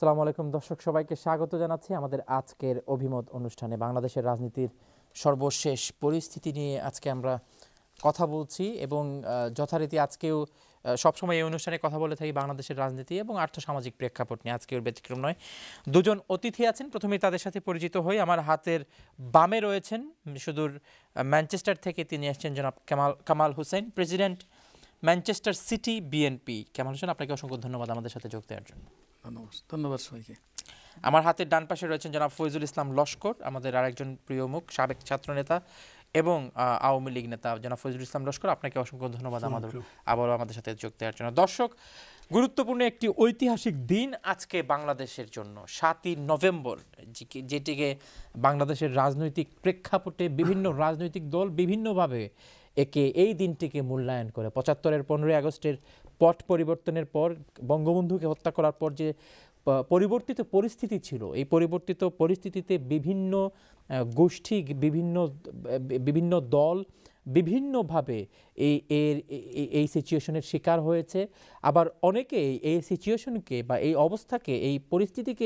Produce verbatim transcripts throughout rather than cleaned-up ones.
আসসালামু আলাইকুম দর্শক, সবাইকে স্বাগত জানাচ্ছি আমাদের আজকের অভিমত অনুষ্ঠানে। বাংলাদেশের রাজনীতির সর্বশেষ পরিস্থিতি নিয়ে আজকে আমরা কথা বলছি এবং যথারীতি আজকেও সবসময় এই অনুষ্ঠানে কথা বলে থাকি বাংলাদেশের রাজনীতি এবং আর্থসামাজিক প্রেক্ষাপট নিয়ে। আজকেও ব্যতিক্রম নয়। দুজন অতিথি আছেন, প্রথমেই তাদের সাথে পরিচিত হই। আমার হাতের বামে রয়েছেন সুদূর ম্যানচেস্টার থেকে তিনি এসেছেন জনাব Kamal Kamal Hossain, president Manchester City BNP. Kamal Hossain, আপনাকে অসংখ্য ধন্যবাদ আমাদের সাথে যোগ দেওয়ার জন্য। ধন্যবাদ সবাইকে। আমার হাতের ডান পাশে রয়েছেন জনাব ফয়জুল ইসলাম লস্কর, আমাদের আরেকজন প্রিয় মুখ, সাবেক ছাত্রনেতা এবং আওয়ামী লীগ নেতা জনাব ফয়জুল ইসলাম লস্কর। আপনাকে অসংখ্য ধন্যবাদ আমাদের আবারও আমাদের সাথে যোগ দেওয়ার জন্য। দর্শক, গুরুত্বপূর্ণ একটি ঐতিহাসিক দিন আজকে বাংলাদেশের জন্য, সাতই নভেম্বর, যেটিকে বাংলাদেশের রাজনৈতিক প্রেক্ষাপটে বিভিন্ন রাজনৈতিক দল বিভিন্নভাবে একে এই দিনটিকে মূল্যায়ন করে। পঁচাত্তরের পনেরোই আগস্টের পট পরিবর্তনের পর, বঙ্গবন্ধুকে হত্যা করার পর যে পরিবর্তিত পরিস্থিতি ছিল, এই পরিবর্তিত পরিস্থিতিতে বিভিন্ন গোষ্ঠী, বিভিন্ন বিভিন্ন দল বিভিন্নভাবে এই এর এই সিচুয়েশনের শিকার হয়েছে। আবার অনেকে এই সিচুয়েশনকে বা এই অবস্থাকে, এই পরিস্থিতিকে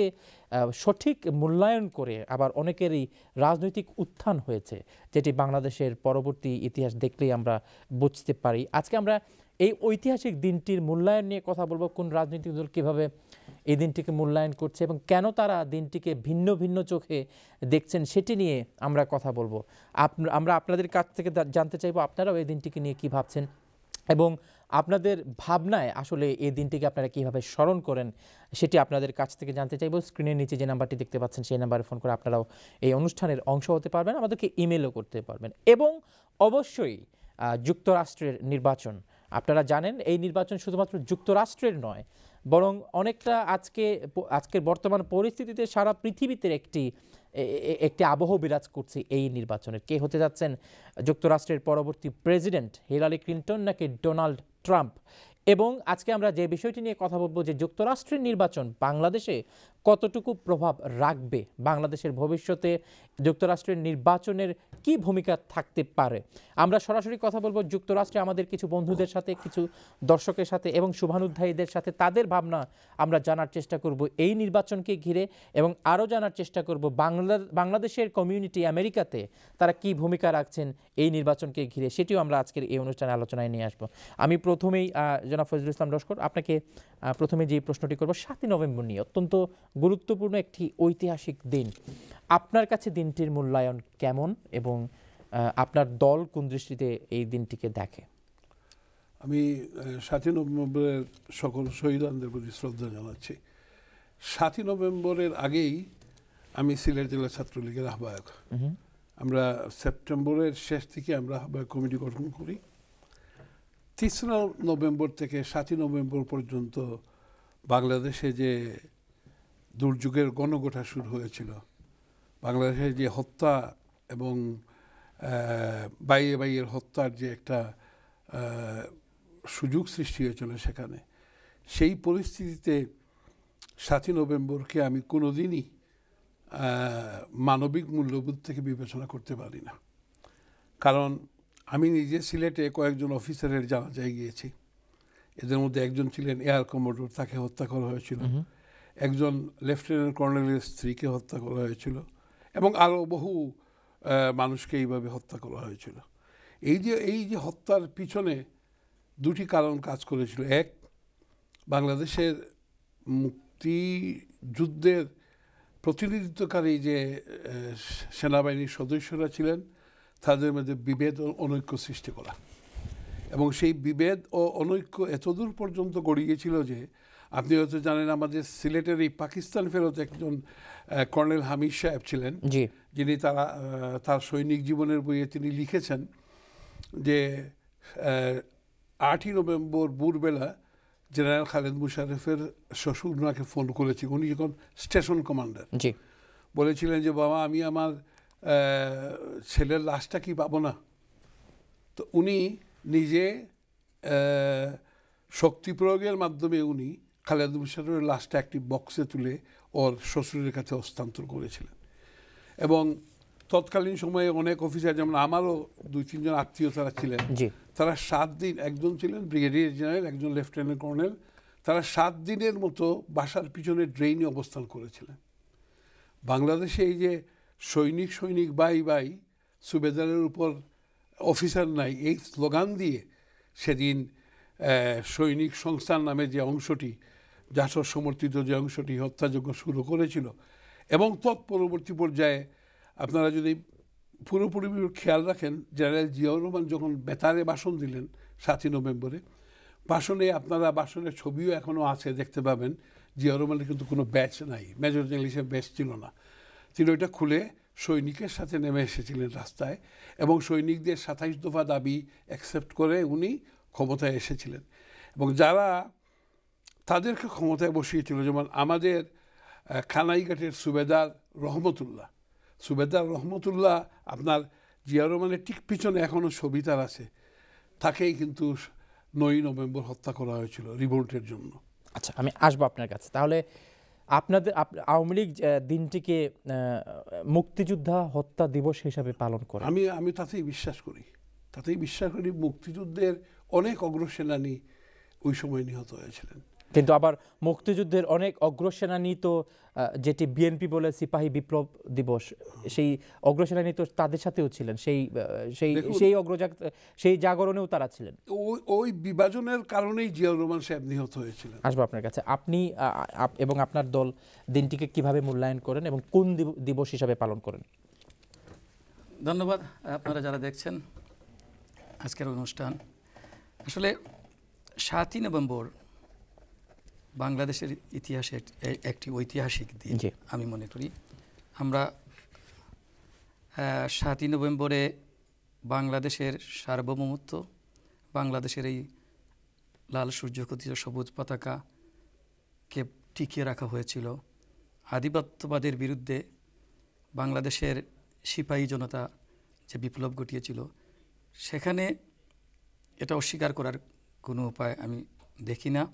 সঠিক মূল্যায়ন করে আবার অনেকেরই রাজনৈতিক উত্থান হয়েছে, যেটি বাংলাদেশের পরবর্তী ইতিহাস দেখলেই আমরা বুঝতে পারি। আজকে আমরা এই ঐতিহাসিক দিনটির মূল্যায়ন নিয়ে কথা বলবো। কোন রাজনৈতিক দল কীভাবে এই দিনটিকে মূল্যায়ন করছে এবং কেন তারা দিনটিকে ভিন্ন ভিন্ন চোখে দেখছেন সেটি নিয়ে আমরা কথা বলবো। আমরা আপনাদের কাছ থেকে জানতে চাইবো আপনারাও এই দিনটিকে নিয়ে কী ভাবছেন এবং আপনাদের ভাবনায় আসলে এই দিনটিকে আপনারা কীভাবে স্মরণ করেন সেটি আপনাদের কাছ থেকে জানতে চাইবো। স্ক্রিনের নিচে যে নাম্বারটি দেখতে পাচ্ছেন সেই নাম্বারে ফোন করে আপনারাও এই অনুষ্ঠানের অংশ হতে পারবেন, আমাদেরকে ইমেলও করতে পারবেন। এবং অবশ্যই যুক্তরাষ্ট্রের নির্বাচন, আপনারা জানেন এই নির্বাচন শুধুমাত্র যুক্তরাষ্ট্রের নয়, বরং অনেকটা আজকে আজকের বর্তমান পরিস্থিতিতে সারা পৃথিবীতে একটি একটি আবহ বিরাজ করছে এই নির্বাচনের। কে হতে যাচ্ছেন যুক্তরাষ্ট্রের পরবর্তী প্রেসিডেন্ট, হিলারি ক্লিন্টন নাকি ডোনাল্ড ট্রাম্প? এবং আজকে আমরা যে বিষয়টি নিয়ে কথা বলবো যে যুক্তরাষ্ট্রের নির্বাচন বাংলাদেশে কতটুকু প্রভাব রাখবে, বাংলাদেশের ভবিষ্যতে যুক্তরাষ্ট্রের নির্বাচনের কি ভূমিকা থাকতে পারে। আমরা সরাসরি কথা বলবো যুক্তরাষ্ট্রে আমাদের কিছু বন্ধুদের সাথে, কিছু দর্শকের সাথে এবং শুভানুধ্যায়ীদের সাথে। তাদের ভাবনা আমরা জানার চেষ্টা করব এই নির্বাচনকে ঘিরে এবং আরও জানার চেষ্টা করব বাংলা বাংলাদেশের কমিউনিটি আমেরিকাতে তারা কি ভূমিকা রাখছেন এই নির্বাচনকে ঘিরে, সেটিও আমরা আজকের এই অনুষ্ঠানে আলোচনায় নিয়ে আসবো। আমি প্রথমেই জনাব ফজলুল ইসলাম লস্কর, আপনাকে প্রথমে যে প্রশ্নটি করব সাতই নভেম্বর নিয়ে। অত্যন্ত গুরুত্বপূর্ণ একটি ঐতিহাসিক দিন। আপনার কাছে দিনটির মূল্যায়ন কেমন এবং আপনার দল কোন দৃষ্টিতে এই দিনটিকে দেখে? আমি সাতই নভেম্বরের সকল শহীদদের প্রতি শ্রদ্ধা জানাচ্ছি। সাতই নভেম্বরের আগেই আমি সিলেট জেলা ছাত্রলীগের আহ্বায়ক। আমরা সেপ্টেম্বরের শেষ থেকে আমরা আহ্বায়ক কমিটি গঠন করি। তেসরা নভেম্বর থেকে সাতই নভেম্বর পর্যন্ত বাংলাদেশে যে দুর্যোগের গণগোঠা শুরু হয়েছিল, বাংলাদেশে যে হত্যা এবং বাইয়ে বাইয়ের হত্যার যে একটা সুযোগ সৃষ্টি হয়েছিল সেখানে, সেই পরিস্থিতিতে সাতই নভেম্বরকে আমি কোনোদিনই মানবিক মূল্যবোধ থেকে বিবেচনা করতে পারি না। কারণ আমি নিজে সিলেটে কয়েকজন অফিসারের জানাজায় গিয়েছি। এদের মধ্যে একজন ছিলেন এয়ার কমোডোর, তাকে হত্যা করা হয়েছিল। একজন লেফটেন্যান্ট কর্নেলের স্ত্রীকে হত্যা করা হয়েছিল এবং আরও বহু মানুষকে এইভাবে হত্যা করা হয়েছিল। এই যে এই যে হত্যার পিছনে দুটি কারণ কাজ করেছিল। এক, বাংলাদেশের মুক্তিযুদ্ধের প্রতিনিধিত্বকারী যে সেনাবাহিনীর সদস্যরা ছিলেন তাদের মধ্যে বিভেদ ও অনৈক্য সৃষ্টি করা, এবং সেই বিভেদ ও অনৈক্য এতদূর পর্যন্ত গড়িয়েছিল যে আপনি হয়তো জানেন আমাদের সিলেটের এই পাকিস্তান ফেরত একজন কর্নেল হামিদ সাহেব ছিলেন, যিনি তারা তার সৈনিক জীবনের বইয়ে তিনি লিখেছেন যে আটই নভেম্বর ভোরবেলা জেনারেল খালেদ মুশাররফের শ্বশুর ওনাকে ফোন করেছি, উনি যখন স্টেশন কমান্ডার, বলেছিলেন যে বাবা আমি আমার ছেলের লাশটা কি পাবো না? তো উনি নিজে শক্তি প্রয়োগের মাধ্যমে উনি খালেদ মুশাররফের লাশটা একটি বক্সে তুলে ওর শ্বশুরের কাছে হস্তান্তর করেছিলেন। এবং তৎকালীন সময়ে অনেক অফিসার, যেমন আমারও দুই তিনজন আত্মীয় তারা ছিলেন, তারা সাত দিন, একজন ছিলেন ব্রিগেডিয়ার জেনারেল, একজন লেফটেন্যান্ট কর্নেল, তারা সাত দিনের মতো বাসার পিছনে ড্রেইনে অবস্থান করেছিলেন। বাংলাদেশে এই যে সৈনিক সৈনিক বাই বাই, সুবেদারের উপর অফিসার নাই, এই স্লোগান দিয়ে সেদিন সৈনিক সংস্থার নামে যে অংশটি, জাসদ সমর্থিত যে অংশটি হত্যাযজ্ঞ শুরু করেছিল, এবং তৎপরবর্তী পর্যায়ে আপনারা যদি পুরোপুরি খেয়াল রাখেন, জেনারেল জিয়াউর রহমান যখন বেতারে ভাষণ দিলেন সাতই নভেম্বরে, ভাষণে আপনারা ভাষণের ছবিও এখনও আছে, দেখতে পাবেন। জিয়াউর রহমানের কিন্তু কোনো ব্যাচ নাই, মেজর জেনারেল হিসেবে ব্যাচ ছিল না। তিনি ওইটা খুলে সৈনিকের সাথে নেমে এসেছিলেন রাস্তায়, এবং সৈনিকদের সাতাইশ দফা দাবি অ্যাকসেপ্ট করে উনি ক্ষমতায় এসেছিলেন। এবং যারা তাদেরকে ক্ষমতায় বসিয়েছিল, যেমন আমাদের খানাইঘাটের সুবেদার রহমতুল্লাহ, সুবেদার রহমতুল্লাহ আপনার জিয়াউর রহমানের ঠিক পিছনে এখনও ছবি তার আছে, তাকেই কিন্তু নয়ই নভেম্বর হত্যা করা হয়েছিল রিভোল্টের জন্য। আচ্ছা, আমি আসবো আপনার কাছে। তাহলে আপনাদের আওয়ামী লীগ দিনটিকে মুক্তিযোদ্ধা হত্যা দিবস হিসাবে পালন করে, আমি আমি তাতেই বিশ্বাস করি, তাতেই বিশ্বাস করি। মুক্তিযুদ্ধের অনেক অগ্রসেনানী ওই সময় নিহত হয়েছিলেন। কিন্তু আবার মুক্তিযুদ্ধের অনেক অগ্রসেনানী তো, যেটি বিএনপি বলে সিপাহী বিপ্লব দিবস, সেই অগ্রসেনানী তো তাদের সাথেও ছিলেন, সেই সেই সেই অগ্রজাগ সেই জাগরণেও তারা ছিলেন। ওই ওই বিভাজনের কারণেই জিয়াউর রহমান সাহেব নিহত হয়েছিলেন। আসবো আপনার কাছে। আপনি এবং আপনার দল দিনটিকে কিভাবে মূল্যায়ন করেন এবং কোন দিবস হিসাবে পালন করেন? ধন্যবাদ আপনারা যারা দেখছেন আজকের অনুষ্ঠান। আসলে সাতই নভেম্বর বাংলাদেশের ইতিহাসে একটি ঐতিহাসিক দিন আমি মনে করি। আমরা সাতই নভেম্বরে বাংলাদেশের সার্বভৌমত্ব, বাংলাদেশের এই লাল সূর্য খচিত সবুজ পতাকাকে টিকিয়ে রাখা হয়েছিল। আধিপত্যবাদের বিরুদ্ধে বাংলাদেশের সিপাহী জনতা যে বিপ্লব ঘটিয়েছিল, সেখানে এটা অস্বীকার করার কোনো উপায় আমি দেখি না।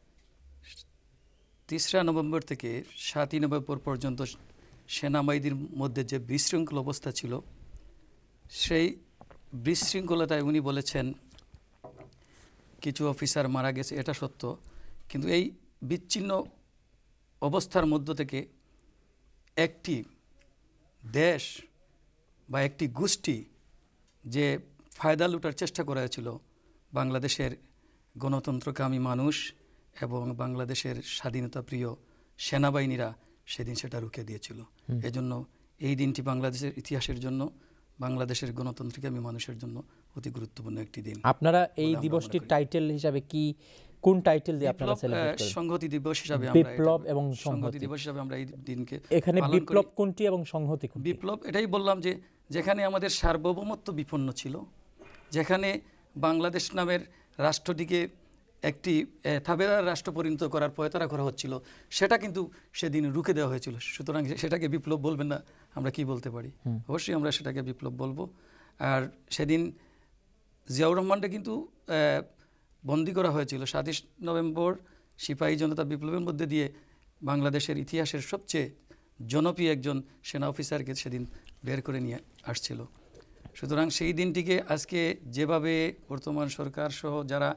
তেসরা নভেম্বর থেকে সাতই নভেম্বর পর্যন্ত সেনাবাহিনীর মধ্যে যে বিশৃঙ্খল অবস্থা ছিল, সেই বিশৃঙ্খলতায় উনি বলেছেন কিছু অফিসার মারা গেছে, এটা সত্য। কিন্তু এই বিচ্ছিন্ন অবস্থার মধ্য থেকে একটি দেশ বা একটি গোষ্ঠী যে ফায়দা লুটার চেষ্টা করা হয়েছিল বাংলাদেশের গণতন্ত্রকামী মানুষ এবং বাংলাদেশের স্বাধীনতা প্রিয় সেনাবাহিনীরা সেদিন সেটা রুখে দিয়েছিল। এজন্য এই দিনটি বাংলাদেশের ইতিহাসের জন্য, বাংলাদেশের গণতন্ত্রকামী মানুষের জন্য অতি গুরুত্বপূর্ণ একটি দিন। আপনারা এই দিবসটির টাইটেল হিসাবে কি, কোন টাইটেল দিয়ে আপনারা সেলিব্রেট করেন? সংহতি দিবস হিসাবে আমরা বিপ্লব এবং সংহতি দিবস হিসাবে আমরা এই দিনকে এখানে বিপ্লব কোনটি এবং সংহতি কোনটি? বিপ্লব এটাই বললাম যে যেখানে আমাদের সার্বভৌমত্ব বিপন্ন ছিল, যেখানে বাংলাদেশ নামের রাষ্ট্রটিকে একটি থাবেদার রাষ্ট্র পরিণত করার প্রয়তারা করা হচ্ছিল, সেটা কিন্তু সেদিন রুখে দেওয়া হয়েছিল। সুতরাং সেটাকে বিপ্লব বলবেন না, আমরা কি বলতে পারি? অবশ্যই আমরা সেটাকে বিপ্লব বলবো। আর সেদিন জিয়াউর রহমানকে কিন্তু বন্দী করা হয়েছিল। সাতই নভেম্বর সিপাহী জনতা বিপ্লবের মধ্যে দিয়ে বাংলাদেশের ইতিহাসের সবচেয়ে জনপ্রিয় একজন সেনা অফিসারকে সেদিন বের করে নিয়ে আসছিল। সুতরাং সেই দিনটিকে আজকে যেভাবে বর্তমান সরকার সহ যারা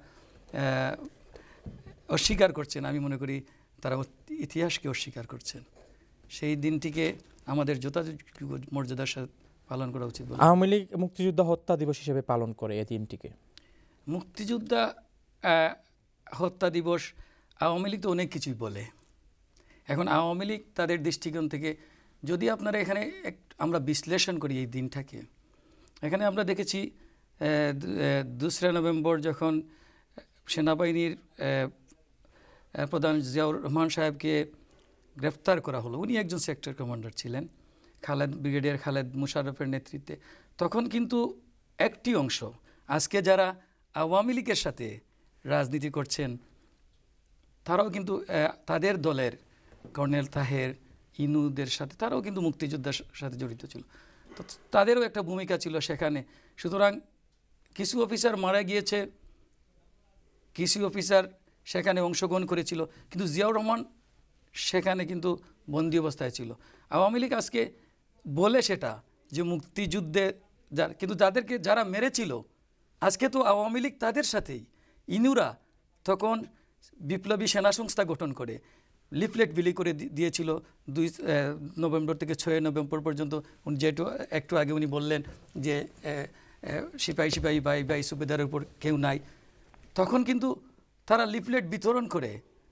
অস্বীকার করছেন, আমি মনে করি তারা ইতিহাসকে অস্বীকার করছেন। সেই দিনটিকে আমাদের যথাযথ মর্যাদার সাথে পালন করা উচিত। আওয়ামী লীগ মুক্তিযোদ্ধা হত্যা দিবস হিসেবে পালন করে এই দিনটিকে। মুক্তিযোদ্ধা হত্যা দিবস, আওয়ামী লীগ তো অনেক কিছুই বলে। এখন আওয়ামী লীগ তাদের দৃষ্টিকোণ থেকে যদি আপনারা এখানে এক আমরা বিশ্লেষণ করি এই দিনটাকে, এখানে আমরা দেখেছি দোসরা নভেম্বর যখন সেনাবাহিনীর প্রধান জিয়াউর রহমান সাহেবকে গ্রেফতার করা হলো, উনি একজন সেক্টর কমান্ডার ছিলেন, খালেদ ব্রিগেডিয়ার খালেদ মুশাররফের নেতৃত্বে। তখন কিন্তু একটি অংশ, আজকে যারা আওয়ামী লীগের সাথে রাজনীতি করছেন, তারাও কিন্তু তাদের দলের কর্নেল তাহের, ইনুদের সাথে তারাও কিন্তু মুক্তিযোদ্ধার সাথে জড়িত ছিল। তো তাদেরও একটা ভূমিকা ছিল সেখানে। সুতরাং কিছু অফিসার মারা গিয়েছে, কিছু অফিসার সেখানে অংশগ্রহণ করেছিল, কিন্তু জিয়াউর রহমান সেখানে কিন্তু বন্দী অবস্থায় ছিল। আওয়ামী লীগ আজকে বলে সেটা যে মুক্তিযুদ্ধে যার, কিন্তু তাদেরকে যারা মেরেছিল আজকে তো আওয়ামী লীগ তাদের সাথেই। ইনুরা তখন বিপ্লবী সেনা সংস্থা গঠন করে লিফলেট বিলি করে দিয়েছিল দুই নভেম্বর থেকে ছয় নভেম্বর পর্যন্ত। উনি যেটু একটু আগে উনি বললেন যে সিপাহী সিপাহী ভাই ভাই সুবেদারের উপর কেউ নাই, তখন কিন্তু তারা লিফলেট বিতরণ করে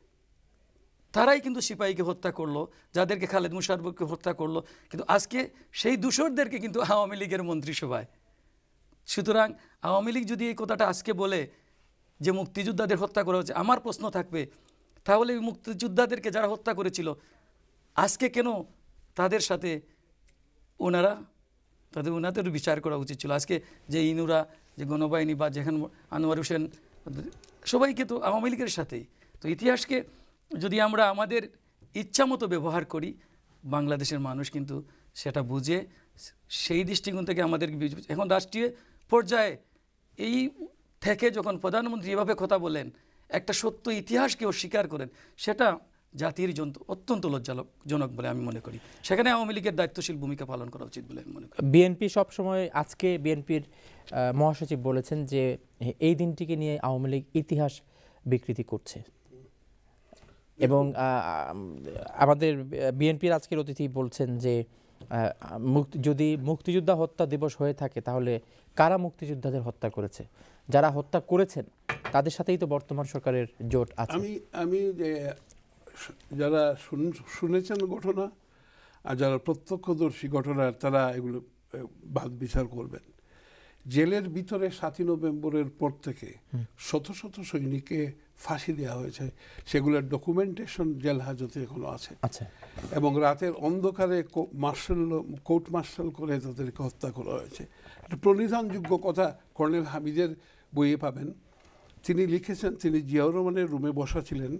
তারাই কিন্তু সিপাহীকে হত্যা করলো, যাদেরকে খালেদ মুশাররফকে হত্যা করলো। কিন্তু আজকে সেই দূষরদেরকে কিন্তু আওয়ামী লীগের মন্ত্রিসভায়। সুতরাং আওয়ামী লীগ যদি এই কথাটা আজকে বলে যে মুক্তিযোদ্ধাদের হত্যা করা হচ্ছে, আমার প্রশ্ন থাকবে তাহলে মুক্তিযোদ্ধাদেরকে যারা হত্যা করেছিল আজকে কেন তাদের সাথে ওনারা তাদের ওনাদের বিচার করা উচিত ছিল? আজকে যে ইনুরা, যে গণবাহিনী বা যেখানে আনোয়ার হোসেন, সবাইকে তো আওয়ামী লীগের সাথেই। তো ইতিহাসকে যদি আমরা আমাদের ইচ্ছা মতো ব্যবহার করি, বাংলাদেশের মানুষ কিন্তু সেটা বুঝে সেই দৃষ্টিকোণ থেকে আমাদের এখন রাষ্ট্রীয় পর্যায়ে এই থেকে যখন প্রধানমন্ত্রী এভাবে কথা বলেন, একটা সত্য ইতিহাসকে অস্বীকার করেন, সেটা জাতির জন্য অত্যন্ত লজ্জাজনক বলে আমি মনে করি। সেখানে আওয়ামী লীগের দায়িত্বশীল ভূমিকা পালন করা উচিত বলে আমি মনে করি। বিএনপি সবসময়, আজকে বিএনপির মহাসচিব বলেছেন যে এই দিনটিকে নিয়ে আওয়ামী লীগ ইতিহাস বিকৃতি করছে, এবং আমাদের বিএনপির আজকের অতিথি বলছেন যে যদি মুক্তিযোদ্ধা হত্যা দিবস হয়ে থাকে তাহলে কারা মুক্তিযোদ্ধাদের হত্যা করেছে? যারা হত্যা করেছেন তাদের সাথেই তো বর্তমান সরকারের জোট আছে। আমি আমি যারা শুনেছেন ঘটনা আর যারা প্রত্যক্ষদর্শী ঘটনার, তারা এগুলো বাদ বিচার করবেন। জেলের ভিতরে সাতই নভেম্বরের পর থেকে শত শত সৈনিককে ফাঁসি দেওয়া হয়েছে, সেগুলোর ডকুমেন্টেশন জেল হাজতে এখনো আছে। আচ্ছা। এবং রাতের অন্ধকারে মার্শাল কোর্ট মার্শাল করে তাদেরকে হত্যা করা হয়েছে। একটা প্রণিধানযোগ্য কথা কর্নেল হামিদের বইয়ে পাবেন। তিনি লিখেছেন, তিনি জিয়াউর রহমানের রুমে বসা ছিলেন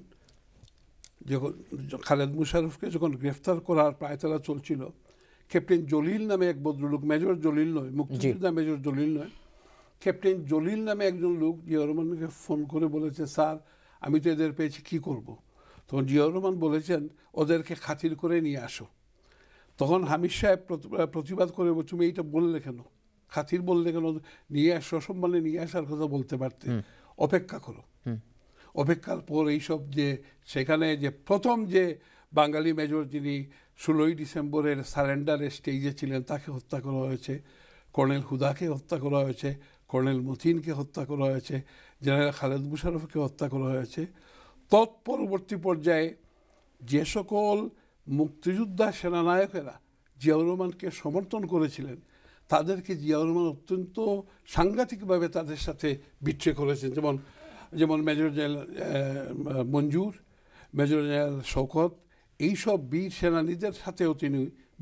যখন খালেদ মুশাররফকে যখন গ্রেফতার করার পায়তারা চলছিল। ক্যাপ্টেন জলিল নামে এক ভদ্রলোক, মেজর জলিল নয়, মুক্তিযোদ্ধা মেজর জলিল নয়, ক্যাপ্টেন জলিল নামে একজন লোক জিয়াউর রহমানকে ফোন করে বলেছে, স্যার আমি তো এদের পেয়েছি, কী করব? তখন জিয়াউর রহমান বলেছেন, ওদেরকে খাতির করে নিয়ে আসো। তখন হামিদ সাহেব প্রতিবাদ করে, তুমি এইটা বললে কেন, খাতির বললে কেন, নিয়ে আস, সসম্মানে নিয়ে আসার কথা বলতে পারতে, অপেক্ষা করো। অপেক্ষার পর এইসব যে সেখানে যে প্রথম যে বাঙালি মেজর যিনি ষোলোই ডিসেম্বরের সারেন্ডারের স্টেজে ছিলেন, তাকে হত্যা করা হয়েছে, কর্নেল হুদাকে হত্যা করা হয়েছে, কর্নেল মতিনকে হত্যা করা হয়েছে, জেনারেল খালেদ মুশাররফকে হত্যা করা হয়েছে। তৎপরবর্তী পর্যায়ে যে সকল মুক্তিযোদ্ধা সেনানায়কেরা জিয়াউর রহমানকে সমর্থন করেছিলেন, তাদেরকে জিয়াউর রহমান অত্যন্ত সাংঘাতিকভাবে তাদের সাথে বিট্রে করেছেন। যেমন যেমন major general Manzur, major general Shawkat, এইসব বীর সেনানীদের সাথেও তিনি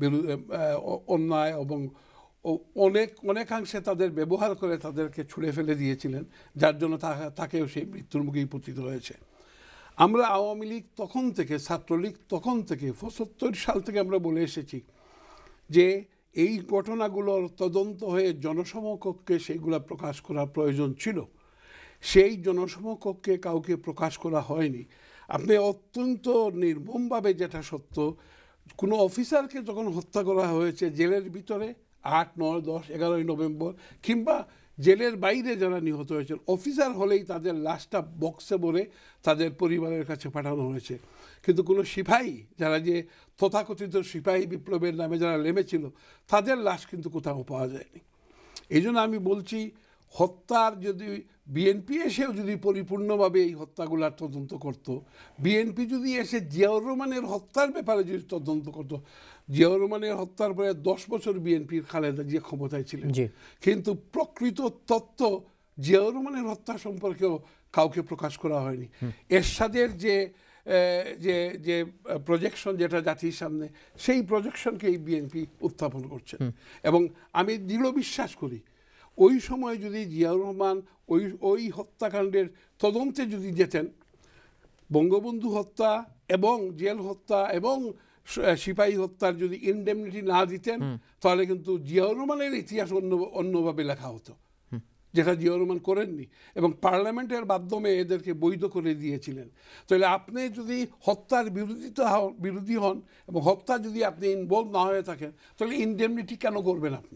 অন্যায় এবং অনেক অনেকাংশে তাদের ব্যবহার করে তাদেরকে ছুঁড়ে ফেলে দিয়েছিলেন, যার জন্য তাকেও সেই মৃত্যুর মুখেই পতিত হয়েছে। আমরা আওয়ামী লীগ তখন থেকে, ছাত্রলীগ তখন থেকে, পঁচাত্তর সাল থেকে আমরা বলে এসেছি যে এই ঘটনাগুলোর তদন্ত হয়ে জনসমকক্ষে সেইগুলো প্রকাশ করা প্রয়োজন ছিল। সেই জনসমকক্ষে কাউকে প্রকাশ করা হয়নি। আপনি অত্যন্ত নির্মমভাবে, যেটা সত্য, কোনো অফিসারকে যখন হত্যা করা হয়েছে জেলের ভিতরে আট নয় দশ এগারোই নভেম্বর, কিংবা জেলের বাইরে যারা নিহত হয়েছে, অফিসার হলেই তাদের লাশটা বক্সে ভরে তাদের পরিবারের কাছে পাঠানো হয়েছে। কিন্তু কোনো সিপাহী, যারা যে তথাকথিত সিপাহী বিপ্লবের নামে যারা নেমেছিল, তাদের লাশ কিন্তু কোথাও পাওয়া যায়নি। এই জন্য আমি বলছি, হত্যার যদি বিএনপি এসেও যদি পরিপূর্ণভাবে এই হত্যাগুলার তদন্ত করত, বিএনপি যদি এসে জিয়াউর রহমানের হত্যার ব্যাপারে যদি তদন্ত করত, জিয়াউর রহমানের হত্যার পরে দশ বছর বিএনপির খালেদা জিয়া ক্ষমতায় ছিলেন, কিন্তু প্রকৃত তথ্য জিয়াউর রহমানের হত্যা সম্পর্কেও কাউকে প্রকাশ করা হয়নি। এরশাদের যে যে যে প্রজেকশন, যেটা জাতির সামনে, সেই প্রজেকশনকে এই বিএনপি উত্থাপন করছে। এবং আমি দৃঢ় বিশ্বাস করি, ওই সময় যদি জিয়াউর রহমান ওই ওই হত্যাকাণ্ডের তদন্তে যদি যেতেন, বঙ্গবন্ধু হত্যা এবং জেল হত্যা এবং সিপাহী হত্যার যদি ইনডেমনিটি না দিতেন, তাহলে কিন্তু জিয়াউর রহমানের ইতিহাস অন্য অন্যভাবে লেখা হতো, যেটা জিয়াউর রহমান করেননি, এবং পার্লামেন্টের মাধ্যমে এদেরকে বৈধ করে দিয়েছিলেন। তাহলে আপনি যদি হত্যার বিরোধিতা বিরোধী হন এবং হত্যা যদি আপনি ইনভলভ না হয়ে থাকেন, তাহলে ইনডেমনিটি কেন করবেন আপনি?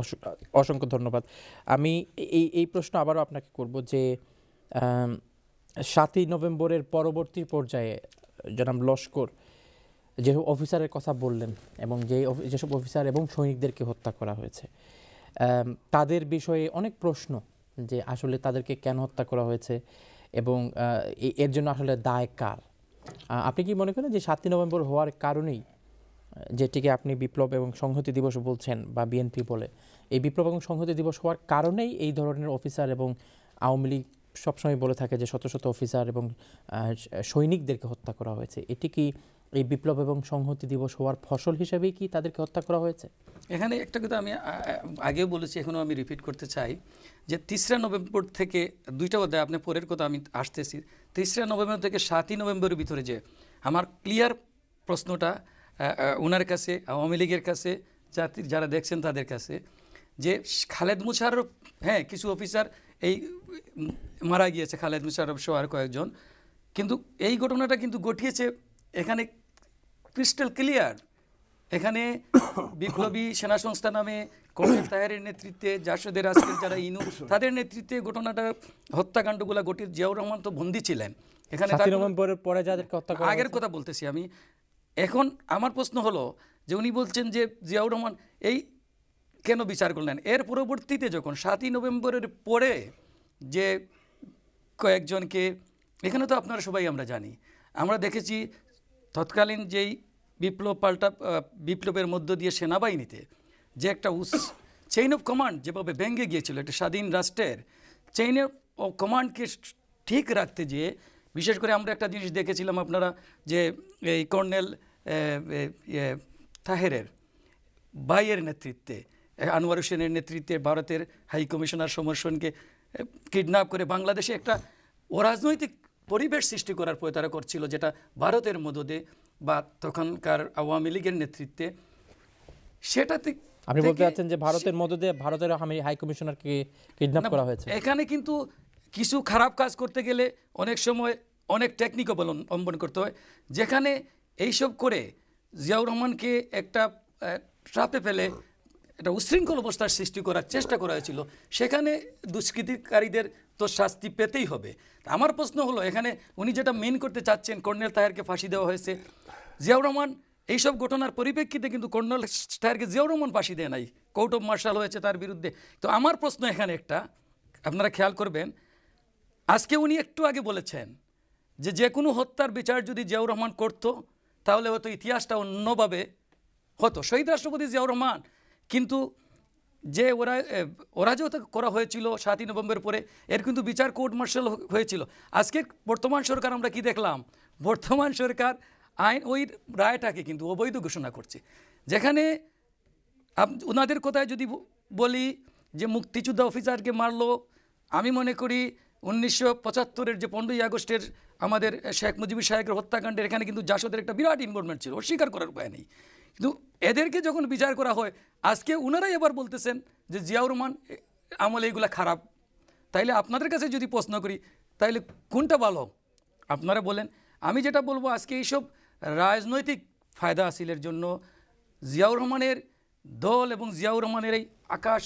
অসংখ্য ধন্যবাদ। আমি এই এই প্রশ্ন আবারও আপনাকে করব যে সাতই নভেম্বরের পরবর্তী পর্যায়ে জনাব লস্কর যে অফিসারের কথা বললেন এবং যে যেসব অফিসার এবং সৈনিকদেরকে হত্যা করা হয়েছে তাদের বিষয়ে অনেক প্রশ্ন যে আসলে তাদেরকে কেন হত্যা করা হয়েছে এবং এর জন্য আসলে দায় কার। আপনি কি মনে করেন যে সাতই নভেম্বর হওয়ার কারণেই, যেটিকে আপনি বিপ্লব এবং সংহতি দিবস বলছেন বা বিএনপি বলে, এই বিপ্লব এবং সংহতি দিবস হওয়ার কারণেই এই ধরনের অফিসার এবং আওয়ামী লীগ সবসময় বলে থাকে যে শত শত অফিসার এবং সৈনিকদেরকে হত্যা করা হয়েছে, এটি কি এই বিপ্লব এবং সংহতি দিবস হওয়ার ফসল হিসেবেই কি তাদেরকে হত্যা করা হয়েছে? এখানে একটা কথা আমি আগেও বলেছি, এখনও আমি রিপিট করতে চাই যে তেসরা নভেম্বর থেকে দুইটা অধ্যায়, আপনি পরের কথা আমি আসতেছি, তেসরা নভেম্বর থেকে সাতই নভেম্বরের ভিতরে যে আমার ক্লিয়ার প্রশ্নটা ওনার কাছে, আওয়ামী লীগের কাছে, জাতির যারা দেখছেন তাদের কাছে, যে খালেদ মুশাররফ, হ্যাঁ কিছু অফিসার এই মারা গিয়েছে, খালেদ মুশাররফ সহ আর কয়েকজন, কিন্তু এই ঘটনাটা কিন্তু ঘটিয়েছে এখানে ক্রিস্টাল ক্লিয়ার। এখানে বিপ্লবী সেনা সংস্থা নামে কর্নেল তাহেরের নেতৃত্বে, জাসদের আজকের যারা ইনু তাদের নেতৃত্বে ঘটনাটা হত্যাকাণ্ডগুলো ঘটিয়ে জিয়াউর রহমান তো বন্দী ছিলেন এখানে। পরে যাদেরকে হত্যা করা আগের কথা বলতেছি আমি। এখন আমার প্রশ্ন হলো যে উনি বলছেন যে জিয়াউর রহমান এই কেন বিচার করলেন, এর পরবর্তীতে যখন সাতই নভেম্বরের পরে যে কয়েকজনকে, এখানে তো আপনারা সবাই আমরা জানি, আমরা দেখেছি তৎকালীন যেই বিপ্লব পাল্টা বিপ্লবের মধ্য দিয়ে সেনাবাহিনীতে যে একটা চেইন অফ কমান্ড যেভাবে ভেঙে গিয়েছিল, একটা স্বাধীন রাষ্ট্রের চেইন অফ কমান্ডকে ঠিক রাখতে গিয়ে, বিশেষ করে আমরা একটা জিনিস দেখেছিলাম আপনারা, যে এই কর্নেল তাহেরের ভাইয়ের নেতৃত্বে, আনোয়ার হোসেনের নেতৃত্বে ভারতের হাই কমিশনার সমর্থনকে কিডন্যাপ করে বাংলাদেশে একটা অরাজনৈতিক পরিবেশ সৃষ্টি করার পরে তারা করছিল, যেটা ভারতের মদদে বা তখনকার আওয়ামী লীগের নেতৃত্বে। সেটাতে আপনি বলতে চাচ্ছেন যে ভারতের মদদে ভারতের হাই কমিশনারকে কিডন্যাপ করা হয়েছে। এখানে কিন্তু কিছু খারাপ কাজ করতে গেলে অনেক সময় অনেক টেকনিক অবলম্বন করতে হয়, যেখানে এইসব করে জিয়াউর রহমানকে একটা ট্রাপে ফেলে একটা উশৃঙ্খল অবস্থার সৃষ্টি করার চেষ্টা করা হয়েছিল, সেখানে দুষ্কৃতিকারীদের তো শাস্তি পেতেই হবে। আমার প্রশ্ন হলো, এখানে উনি যেটা মেন করতে চাচ্ছেন, কর্নেল তাহেরকে ফাঁসি দেওয়া হয়েছে, জিয়াউর রহমান এইসব ঘটনার পরিপ্রেক্ষিতে কিন্তু কর্নেল তাহেরকে জিয়াউর রহমান ফাঁসি দেয় নাই, কোর্ট অফ মার্শাল হয়েছে তার বিরুদ্ধে। তো আমার প্রশ্ন এখানে একটা, আপনারা খেয়াল করবেন, আজকে উনি একটু আগে বলেছেন যে যে কোনো হত্যার বিচার যদি জিয়াউর রহমান করতো তাহলে হয়তো ইতিহাসটা অন্যভাবে হতো। শহীদ রাষ্ট্রপতি জিয়াউর রহমান, কিন্তু যে ওরা ওরা যে করা হয়েছিল সাতই নভেম্বর পরে, এর কিন্তু বিচার কোর্ট মার্শাল হয়েছিল। আজকে বর্তমান সরকার আমরা কি দেখলাম, বর্তমান সরকার আইন ওই রায়টাকে কিন্তু অবৈধ ঘোষণা করছে, যেখানে ওনাদের কথায় যদি বলি যে মুক্তিযোদ্ধা অফিসারকে মারলো, আমি মনে করি উনিশশো পঁচাত্তরের যে পনেরোই আগস্টের আমাদের শেখ মুজিবুর সাহেবের হত্যাকাণ্ডের, এখানে কিন্তু জাসদের একটা বিরাট ইনভলভমেন্ট ছিল, অস্বীকার করার উপায় নেই। কিন্তু এদেরকে যখন বিচার করা হয়, আজকে ওনারাই এবার বলতেছেন যে জিয়াউর রহমান আমলে এইগুলা খারাপ। তাইলে আপনাদের কাছে যদি প্রশ্ন করি, তাইলে কোনটা ভালো আপনারা বলেন। আমি যেটা বলবো, আজকে এইসব রাজনৈতিক ফায়দা হাসিলের জন্য জিয়াউর রহমানের দল এবং জিয়াউর রহমানের এই আকাশ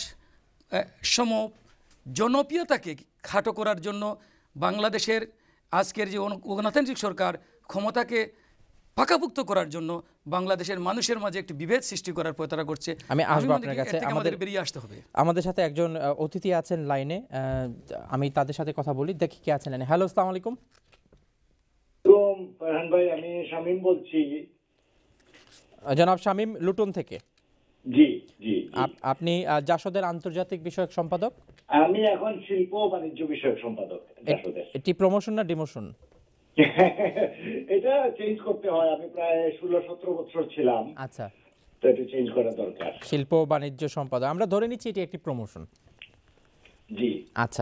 সম জনপ্রিয়তাকে খাটো করার জন্য বাংলাদেশের আজকের যে গণতান্ত্রিক সরকার ক্ষমতাকে পাকাপুক্ত করার জন্য বাংলাদেশের মানুষের মাঝে একটি বিভেদ সৃষ্টি করার প্রয়ত্ন করছে। আমি আসবো আপনার কাছে, আমাদের বেরিয়ে আসতে হবে। আমাদের সাথে একজন অতিথি আছেন লাইনে, আমি তাদের সাথে কথা বলি, দেখি কে আছেন লাইনে। হ্যালো, আসসালামু আলাইকুম। ফারহান ভাই, আমি শামীম বলছি। জনাব শামীম, লুটন থেকে। জি জি। আপনি জাসদের আন্তর্জাতিক বিষয়ক সম্পাদক? আমি এখন শিল্প বাণিজ্য বিষয়ক সম্পাদক জাসদের। এটি প্রমোশন না ডিমোশন? এটা চেঞ্জ করতে হয়, আমি প্রায় ষোলো সতেরো বছর ছিলাম। আচ্ছা, তো এটা চেঞ্জ করা দরকার। শিল্প বাণিজ্য সম্পাদক, আমরা ধরে নিচ্ছি এটি একটি প্রমোশন। জি। আচ্ছা,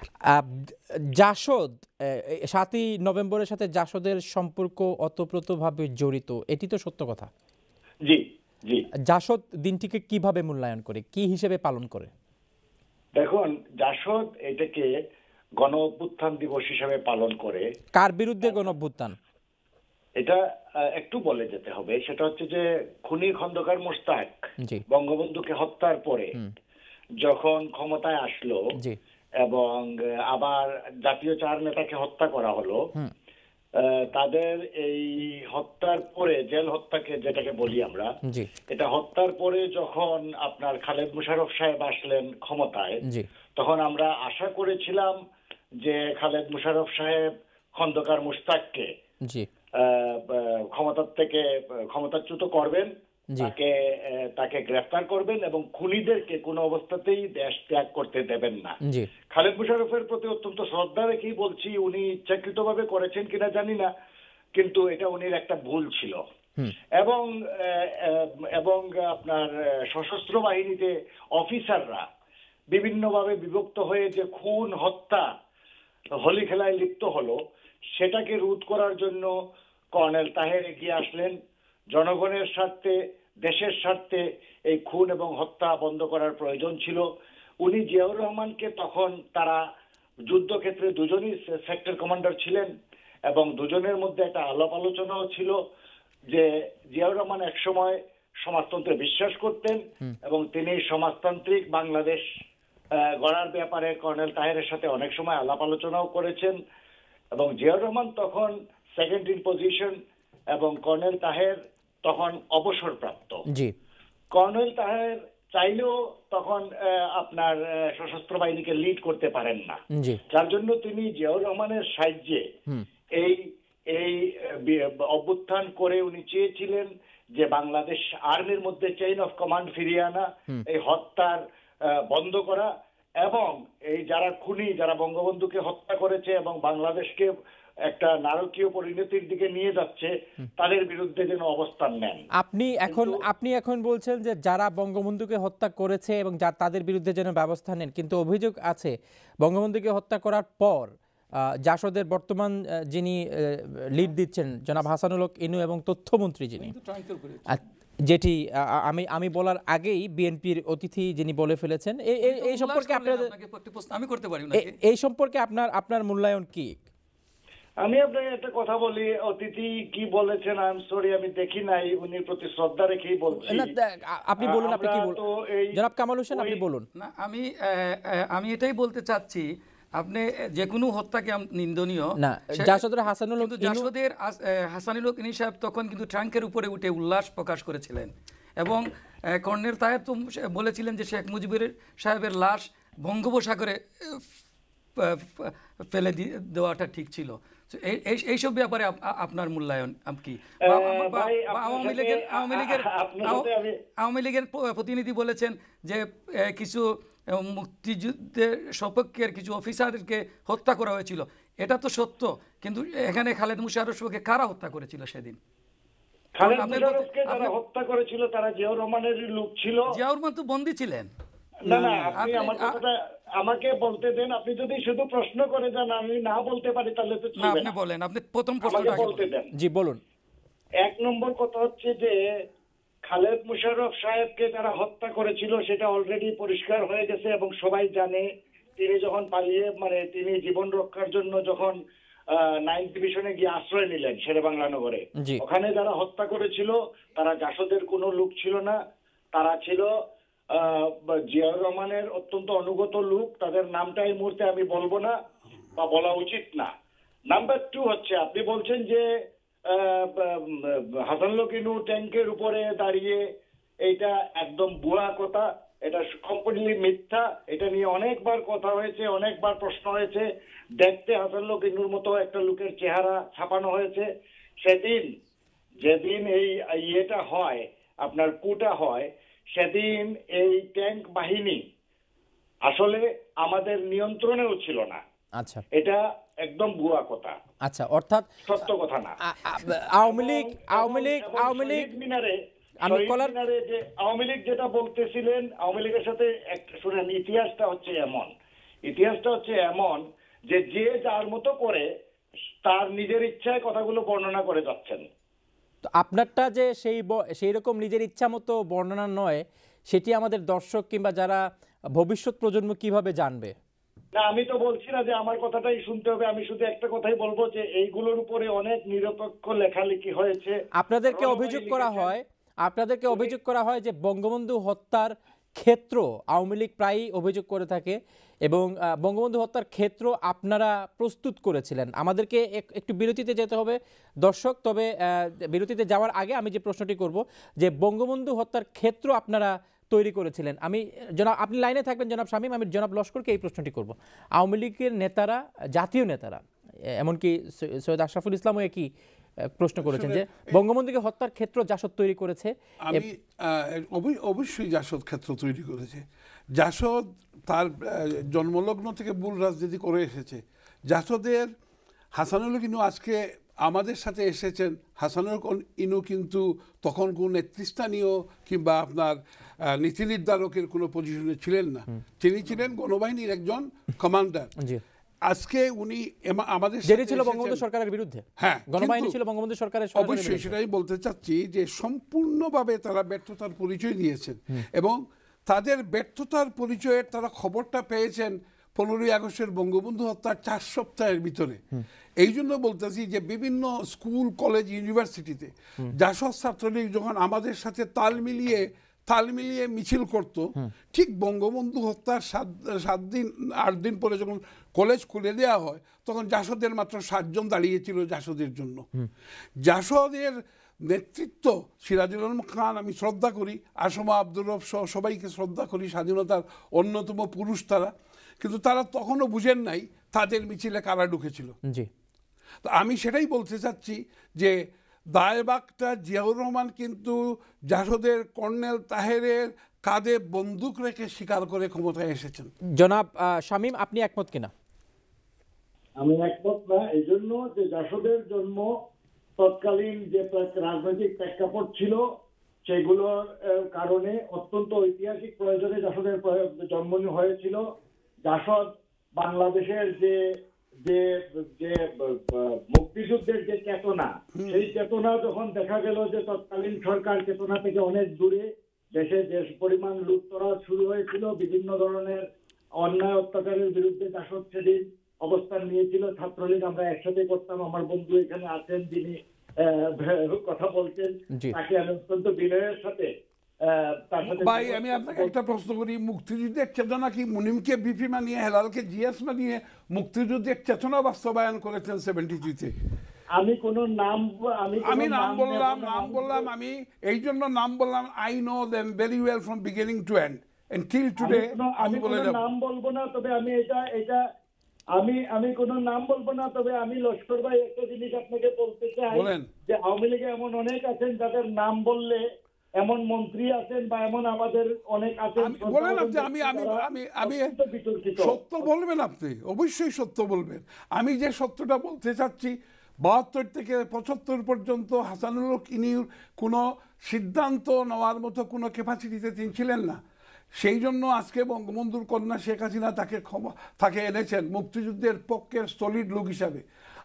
জাসদ সাতই নভেম্বরের সাথে জাসদের সম্পর্ক ওতপ্রোতভাবে জড়িত, এটি তো সত্য কথা। জি জি। জাসদ দিনটিকে কিভাবে মূল্যায়ন করে, কি হিসেবে পালন করে? দেখুন, জাসদ এটাকে গণ অভ্যুত্থান দিবস হিসেবে পালন করে। কার বিরুদ্ধে গণ অভ্যুত্থান? এটা একটু বলে যেতে হবে। সেটা হচ্ছে যে খুনি খন্দকার মোশতাক বঙ্গবন্ধুকে হত্যার পরে যখন ক্ষমতায় আসলো, এবং আবার জাতীয় চার নেতাকে হত্যা করা হলো। তাদের এই হত্যার পরে, জেল হত্যাকে যেটাকে বলি আমরা, এটা হত্যার পরে যখন আপনার খালেদ মোশাররফ সাহেব আসলেন ক্ষমতায়, তখন আমরা আশা করেছিলাম যে খালেদ মোশাররফ সাহেব খন্দকার মুশতাককে ক্ষমতার থেকে ক্ষমতাচ্যুত করবেন, তাকে তাকে গ্রেফতার করবেন এবং খুনিদেরকে কোনো অবস্থাতেই দেশ ত্যাগ করতে দেবেন না। খালেদ মোশাররফের প্রতি অত্যন্ত শ্রদ্ধা রেখেই বলছি, উনি ইচ্ছাকৃতভাবে করেছেন কিনা জানি না, কিন্তু এটা উনির একটা ভুল ছিল। এবং এবং আপনার সশস্ত্র বাহিনীতে অফিসাররা বিভিন্নভাবে বিভক্ত হয়ে যে খুন হত্যা হোলি খেলায় লিপ্ত হলো, সেটাকে রোধ করার জন্য কর্নেল তাহের এগিয়ে আসলেন। জনগণের স্বার্থে, দেশের স্বার্থে এই খুন এবং হত্যা বন্ধ করার প্রয়োজন ছিল। উনি জিয়াউর রহমানকে, তখন তারা যুদ্ধক্ষেত্রে দুজনই সেক্টর কমান্ডার ছিলেন এবং দুজনের মধ্যে একটা আলাপ আলোচনাও ছিল যে জিয়াউর রহমান একসময় সমাজতন্ত্রে বিশ্বাস করতেন এবং তিনি সমাজতান্ত্রিক বাংলাদেশ গড়ার ব্যাপারে কর্নেল তাহেরের সাথে অনেক সময় আলাপ আলোচনাও করেছেন এবং জিয়াউর রহমান তখন সেকেন্ড ইন পজিশন এবং কর্নেল তাহের তখন অবসরপ্রাপ্ত। কর্নেল তাহের চাইলেও তখন আপনার সশস্ত্র বাহিনীকে লিড করতে পারেন না, যার জন্য তিনি জিয়াউর রহমানের সাহায্যে এই এই অভ্যুত্থান করে উনি চেয়েছিলেন যে বাংলাদেশ আর্মির মধ্যে চেইন অফ কমান্ড ফিরিয়ে আনা, এই হত্যার বন্ধ করা এবং এই যারা খুনি, যারা বঙ্গবন্ধুকে হত্যা করেছে এবং বাংলাদেশকে একটা নারকীয় পরিণতির দিকে নিয়ে যাচ্ছে, তাদের বিরুদ্ধে যেন অবস্থান নেন। আপনি এখন আপনি এখন বলছেন যে যারা বঙ্গবন্ধুকে হত্যা করেছে এবং যা তাদের বিরুদ্ধে যেন ব্যবস্থা নেন, কিন্তু অভিযোগ আছে বঙ্গবন্ধুকে হত্যা করার পর জাসদের বর্তমান যিনি লিড দিচ্ছেন জনাব হাসানুল হক ইনু এবং তথ্যমন্ত্রী যিনি, যেটি আমি আমি বলার আগেই বিএনপির অতিথি যিনি বলে ফেলেছেন, এই সম্পর্কে আপনাদের আমি করতে পারি না, এই সম্পর্কে আপনার আপনার মূল্যায়ন কি? আমি আপনাকে একটা কথা বলি, অতিথি কি বলেছেন আই এম সরি, আমি দেখি নাই, উনি প্রতি শ্রদ্ধা রেখেই বলছি। আপনি বলুন, আপনি কি বলুন জনাব কামাল হোসেন, আপনি বলুন। না, আমি আমি এটাই বলতে চাচ্ছি, আপনি যে কোনো হত্যাকে নিন্দনীয় না, জাসদের হাসানুল হক জাসদের হাসানুল হক ইনি সাহেব তখন কিন্তু ট্রাঙ্কের উপরে উঠে উল্লাস প্রকাশ করেছিলেন এবং কর্নেল তাহের তো বলেছিলেন যে শেখ মুজিবুর সাহেবের লাশ বঙ্গোপসাগরে ফেলে দেওয়াটা ঠিক ছিল। এইসব ব্যাপারে আপনার মূল্যায়ন কি? আওয়ামী লীগের আওয়ামী লীগের আওয়ামী লীগের প্রতিনিধি বলেছেন যে কিছু মুক্তিযুদ্ধের সপক্ষের কিছু অফিসারকে হত্যা করা হয়েছিল, এটা তো সত্য, কিন্তু এখানে খালেদ মোশাররফকে কারা হত্যা করেছিল সেদিন? খালেদ মোশাররফকে যারা হত্যা করেছিল তারা জিয়াউর রহমানের লোক ছিল। জিয়াউর রহমান তো বন্দী ছিলেন। না না, আপনি আমার কথাটা আমাকে বলতে দেন। আপনি যদি শুধু প্রশ্ন করে যান, আমি না বলতে পারি, তাহলে তো চলবে না। আপনি বলেন, আপনি প্রথম প্রশ্নটা বলতে দেন। জি বলুন। এক নম্বর কথা হচ্ছে যে খালেদ মোশাররফ সাহেবকে যারা হত্যা করেছিল সেটা অলরেডি পরিষ্কার হয়ে গেছে এবং সবাই জানে। তিনি যখন পালিয়ে, মানে তিনি জীবন রক্ষার জন্য যখন নাইন ডিভিশনে গিয়ে আশ্রয় নিলেন শেরে বাংলা নগরে, ওখানে যারা হত্যা করেছিল তারা জাসদের কোনো লোক ছিল না, তারা ছিল জিয়াউর রহমানের অত্যন্ত অনুগত লোক। তাদের নামটা এই মুহূর্তে আমি বলবো না বা বলা উচিত না। নাম্বার টু হচ্ছে, আপনি বলছেন যে হাসানুল হক ইনু ট্যাঙ্কের উপরে দাঁড়িয়ে, এইটা একদম বুয়া কথা, এটা কমপ্লিটলি মিথ্যা। এটা নিয়ে অনেকবার কথা হয়েছে, অনেকবার প্রশ্ন হয়েছে। দেখতে হাসানুল হক ইনুর মতো একটা লোকের চেহারা ছাপানো হয়েছে। সেদিন যেদিন এই ইয়েটা হয়, আপনার কুটা হয়, সেদিন এই ট্যাঙ্ক বাহিনী আসলে আমাদের নিয়ন্ত্রণেও ছিল না। আচ্ছা, এটা একদম ভুয়া কথা। আচ্ছা, অর্থাৎ সত্য কথা না। আওয়ামী লীগ আওয়ামী লীগ আওয়ামী লীগ মিনারে আমি মিনারে যে আওয়ামী লীগ যেটা বলতেছিলেন, আওয়ামী লীগের সাথে শুনেন, ইতিহাসটা হচ্ছে এমন ইতিহাসটা হচ্ছে এমন যে যে যার মতো করে তার নিজের ইচ্ছায় কথাগুলো বর্ণনা করে যাচ্ছেন। তো আপনারটা যে সেই সেই রকম নিজের ইচ্ছা মতো বর্ণনা নয়, সেটি আমাদের দর্শক কিংবা যারা ভবিষ্যৎ প্রজন্ম কিভাবে জানবে? না, আমি তো বলছি না যে আমার কথাটাই শুনতে হবে। আমি শুধু একটা কথাই বলবো যে এইগুলোর উপরে অনেক নিরপেক্ষ লেখালেখি হয়েছে। আপনাদেরকে অভিযোগ করা হয় আপনাদেরকে অভিযোগ করা হয় যে বঙ্গবন্ধু হত্যার ক্ষেত্র আওয়ামী লীগ প্রায়ই অভিযোগ করে থাকে এবং বঙ্গবন্ধু হত্যার ক্ষেত্র আপনারা প্রস্তুত করেছিলেন। আমাদেরকে একটু বিরতিতে যেতে হবে দর্শক, তবে বিরতিতে যাওয়ার আগে আমি যে প্রশ্নটি করব যে বঙ্গবন্ধু হত্যার ক্ষেত্র আপনারা তৈরি করেছিলেন, আমি জনাব আপনি লাইনে থাকবেন জনাব শামীম, আমি জনাব লস্করকে এই প্রশ্নটি করব। আওয়ামী লীগের নেতারা, জাতীয় নেতারা, এমনকি সৈয়দ আশরাফুল ইসলামও একই প্রশ্ন করেছেন যে বঙ্গবন্ধুকে হত্যার ক্ষেত্র জাসদ তৈরি করেছে। আমি অবশ্যই জাসদ ক্ষেত্র তৈরি করেছে। জাসদ তার জন্মলগ্ন থেকে মূল রাজনীতি করে এসেছে। জাসদের হাসানুল ইনু আজকে আমাদের সাথে এসেছেন। হাসানুল ইনু কিন্তু তখন কোনো নেতৃস্থানীয় কিংবা আপনার নীতি নির্ধারকের কোনো পজিশনে ছিলেন না, তিনি ছিলেন গণবাহিনীর একজন কমান্ডার। আজকে উনি আমাদের সাথে ছিল বঙ্গবন্ধু সরকারের বিরুদ্ধে। হ্যাঁ, গণবাহিনী ছিল বঙ্গবন্ধু সরকারের। অবশ্যই সেটাই বলতে চাচ্ছি যে সম্পূর্ণভাবে তারা ব্যর্থতার পরিচয় দিয়েছেন এবং তাদের ব্যর্থতার পরিচয়ের তারা খবরটা পেয়েছেন পনেরোই আগস্টের বঙ্গবন্ধু হত্যার চার সপ্তাহের ভিতরে। এই জন্য বলতেছি যে বিভিন্ন স্কুল, কলেজ, ইউনিভার্সিটিতে জাসদ ছাত্রলীগ যখন আমাদের সাথে তাল মিলিয়ে তাল মিলিয়ে মিছিল করত, ঠিক বঙ্গবন্ধু হত্যার সাত সাত দিন আট দিন পরে যখন কলেজ খুলে দেওয়া হয় তখন জাসদের মাত্র সাতজন দাঁড়িয়েছিল জাসদের জন্য। জাসদের নেতৃত্ব সিরাজুল আলম খান আমি শ্রদ্ধা করি, আসমা আব্দুর রব সহ সবাইকে শ্রদ্ধা করি, স্বাধীনতার অন্যতম পুরুষ তারা, কিন্তু তারা তখনও বুঝেন নাই তাদের মিছিলে কারা ঢুকেছিল। তো আমি সেটাই বলতে চাচ্ছি যে দায়বাগটা জিয়াউর রহমান কিন্তু জাসদের কর্নেল তাহেরের কাঁধে বন্দুক রেখে স্বীকার করে ক্ষমতায় এসেছেন। জনাব শামীম, আপনি একমত কিনা? আমি একমত না, এই জন্য যে জাসদের জন্ম তৎকালীন যে রাজনৈতিক প্রেক্ষাপট ছিল সেগুলোর কারণে অত্যন্ত ঐতিহাসিক প্রয়োজনে জাসদের জন্ম হয়েছিল। জাসদ বাংলাদেশের যে যে যে মুক্তিযুদ্ধের যে চেতনা, সেই চেতনা যখন দেখা গেল যে তৎকালীন সরকার চেতনা থেকে অনেক দূরে, দেশে যে পরিমাণ লুটতরাজ শুরু হয়েছিল, বিভিন্ন ধরনের অন্যায় অত্যাচারের বিরুদ্ধে জাসদ সেদিন অবস্থান নিয়েছিল। ছাত্রলীগ আমরা একসাথে করতাম, আমার বন্ধু এখানে আছেন যিনি কথা বলছেন, তাকে আমি অত্যন্ত বিনয়ের সাথে ভাই আমি আপনাকে একটা প্রশ্ন করি, মুক্তিযুদ্ধের চেতনা কি মুনিমকে বিপি মানিয়ে হেলালকে জিএস মানিয়ে মুক্তিযুদ্ধের চেতনা বাস্তবায়ন করেছেন সেভেন্টি থ্রিতে? আমি কোন নাম আমি আমি নাম বললাম নাম বললাম আমি এই জন্য নাম বললাম, I know them very well from beginning to end until today. আমি বলে নাম বলবো না, তবে আমি এটা এটা আমি আমি কোন নাম বলবো না, তবে আমি লস্কর ভাই একটা জিনিস আপনাকে বলতে চাই যে আওয়ামী লীগে এমন অনেক আছেন যাদের নাম বললে এমন মন্ত্রী আছেন বা এমন আমাদের অনেক আছেন, বলেন আপনি। আমি আমি আমি আমি সত্য বলবেন, আপনি অবশ্যই সত্য বলবেন। আমি যে সত্যটা বলতে চাচ্ছি, বাহাত্তর থেকে পঁচাত্তর পর্যন্ত হাসানুল হক ইনুর কোনো সিদ্ধান্ত নেওয়ার মতো কোনো ক্যাপাসিটিতে তিনি ছিলেন না। সেই জন্য আজকে বঙ্গবন্ধুর কন্যা শেখ হাসিনা তাকে ক্ষমা তাকে এনেছেন মুক্তিযুদ্ধের পক্ষের সলিড লোক হিসাবে।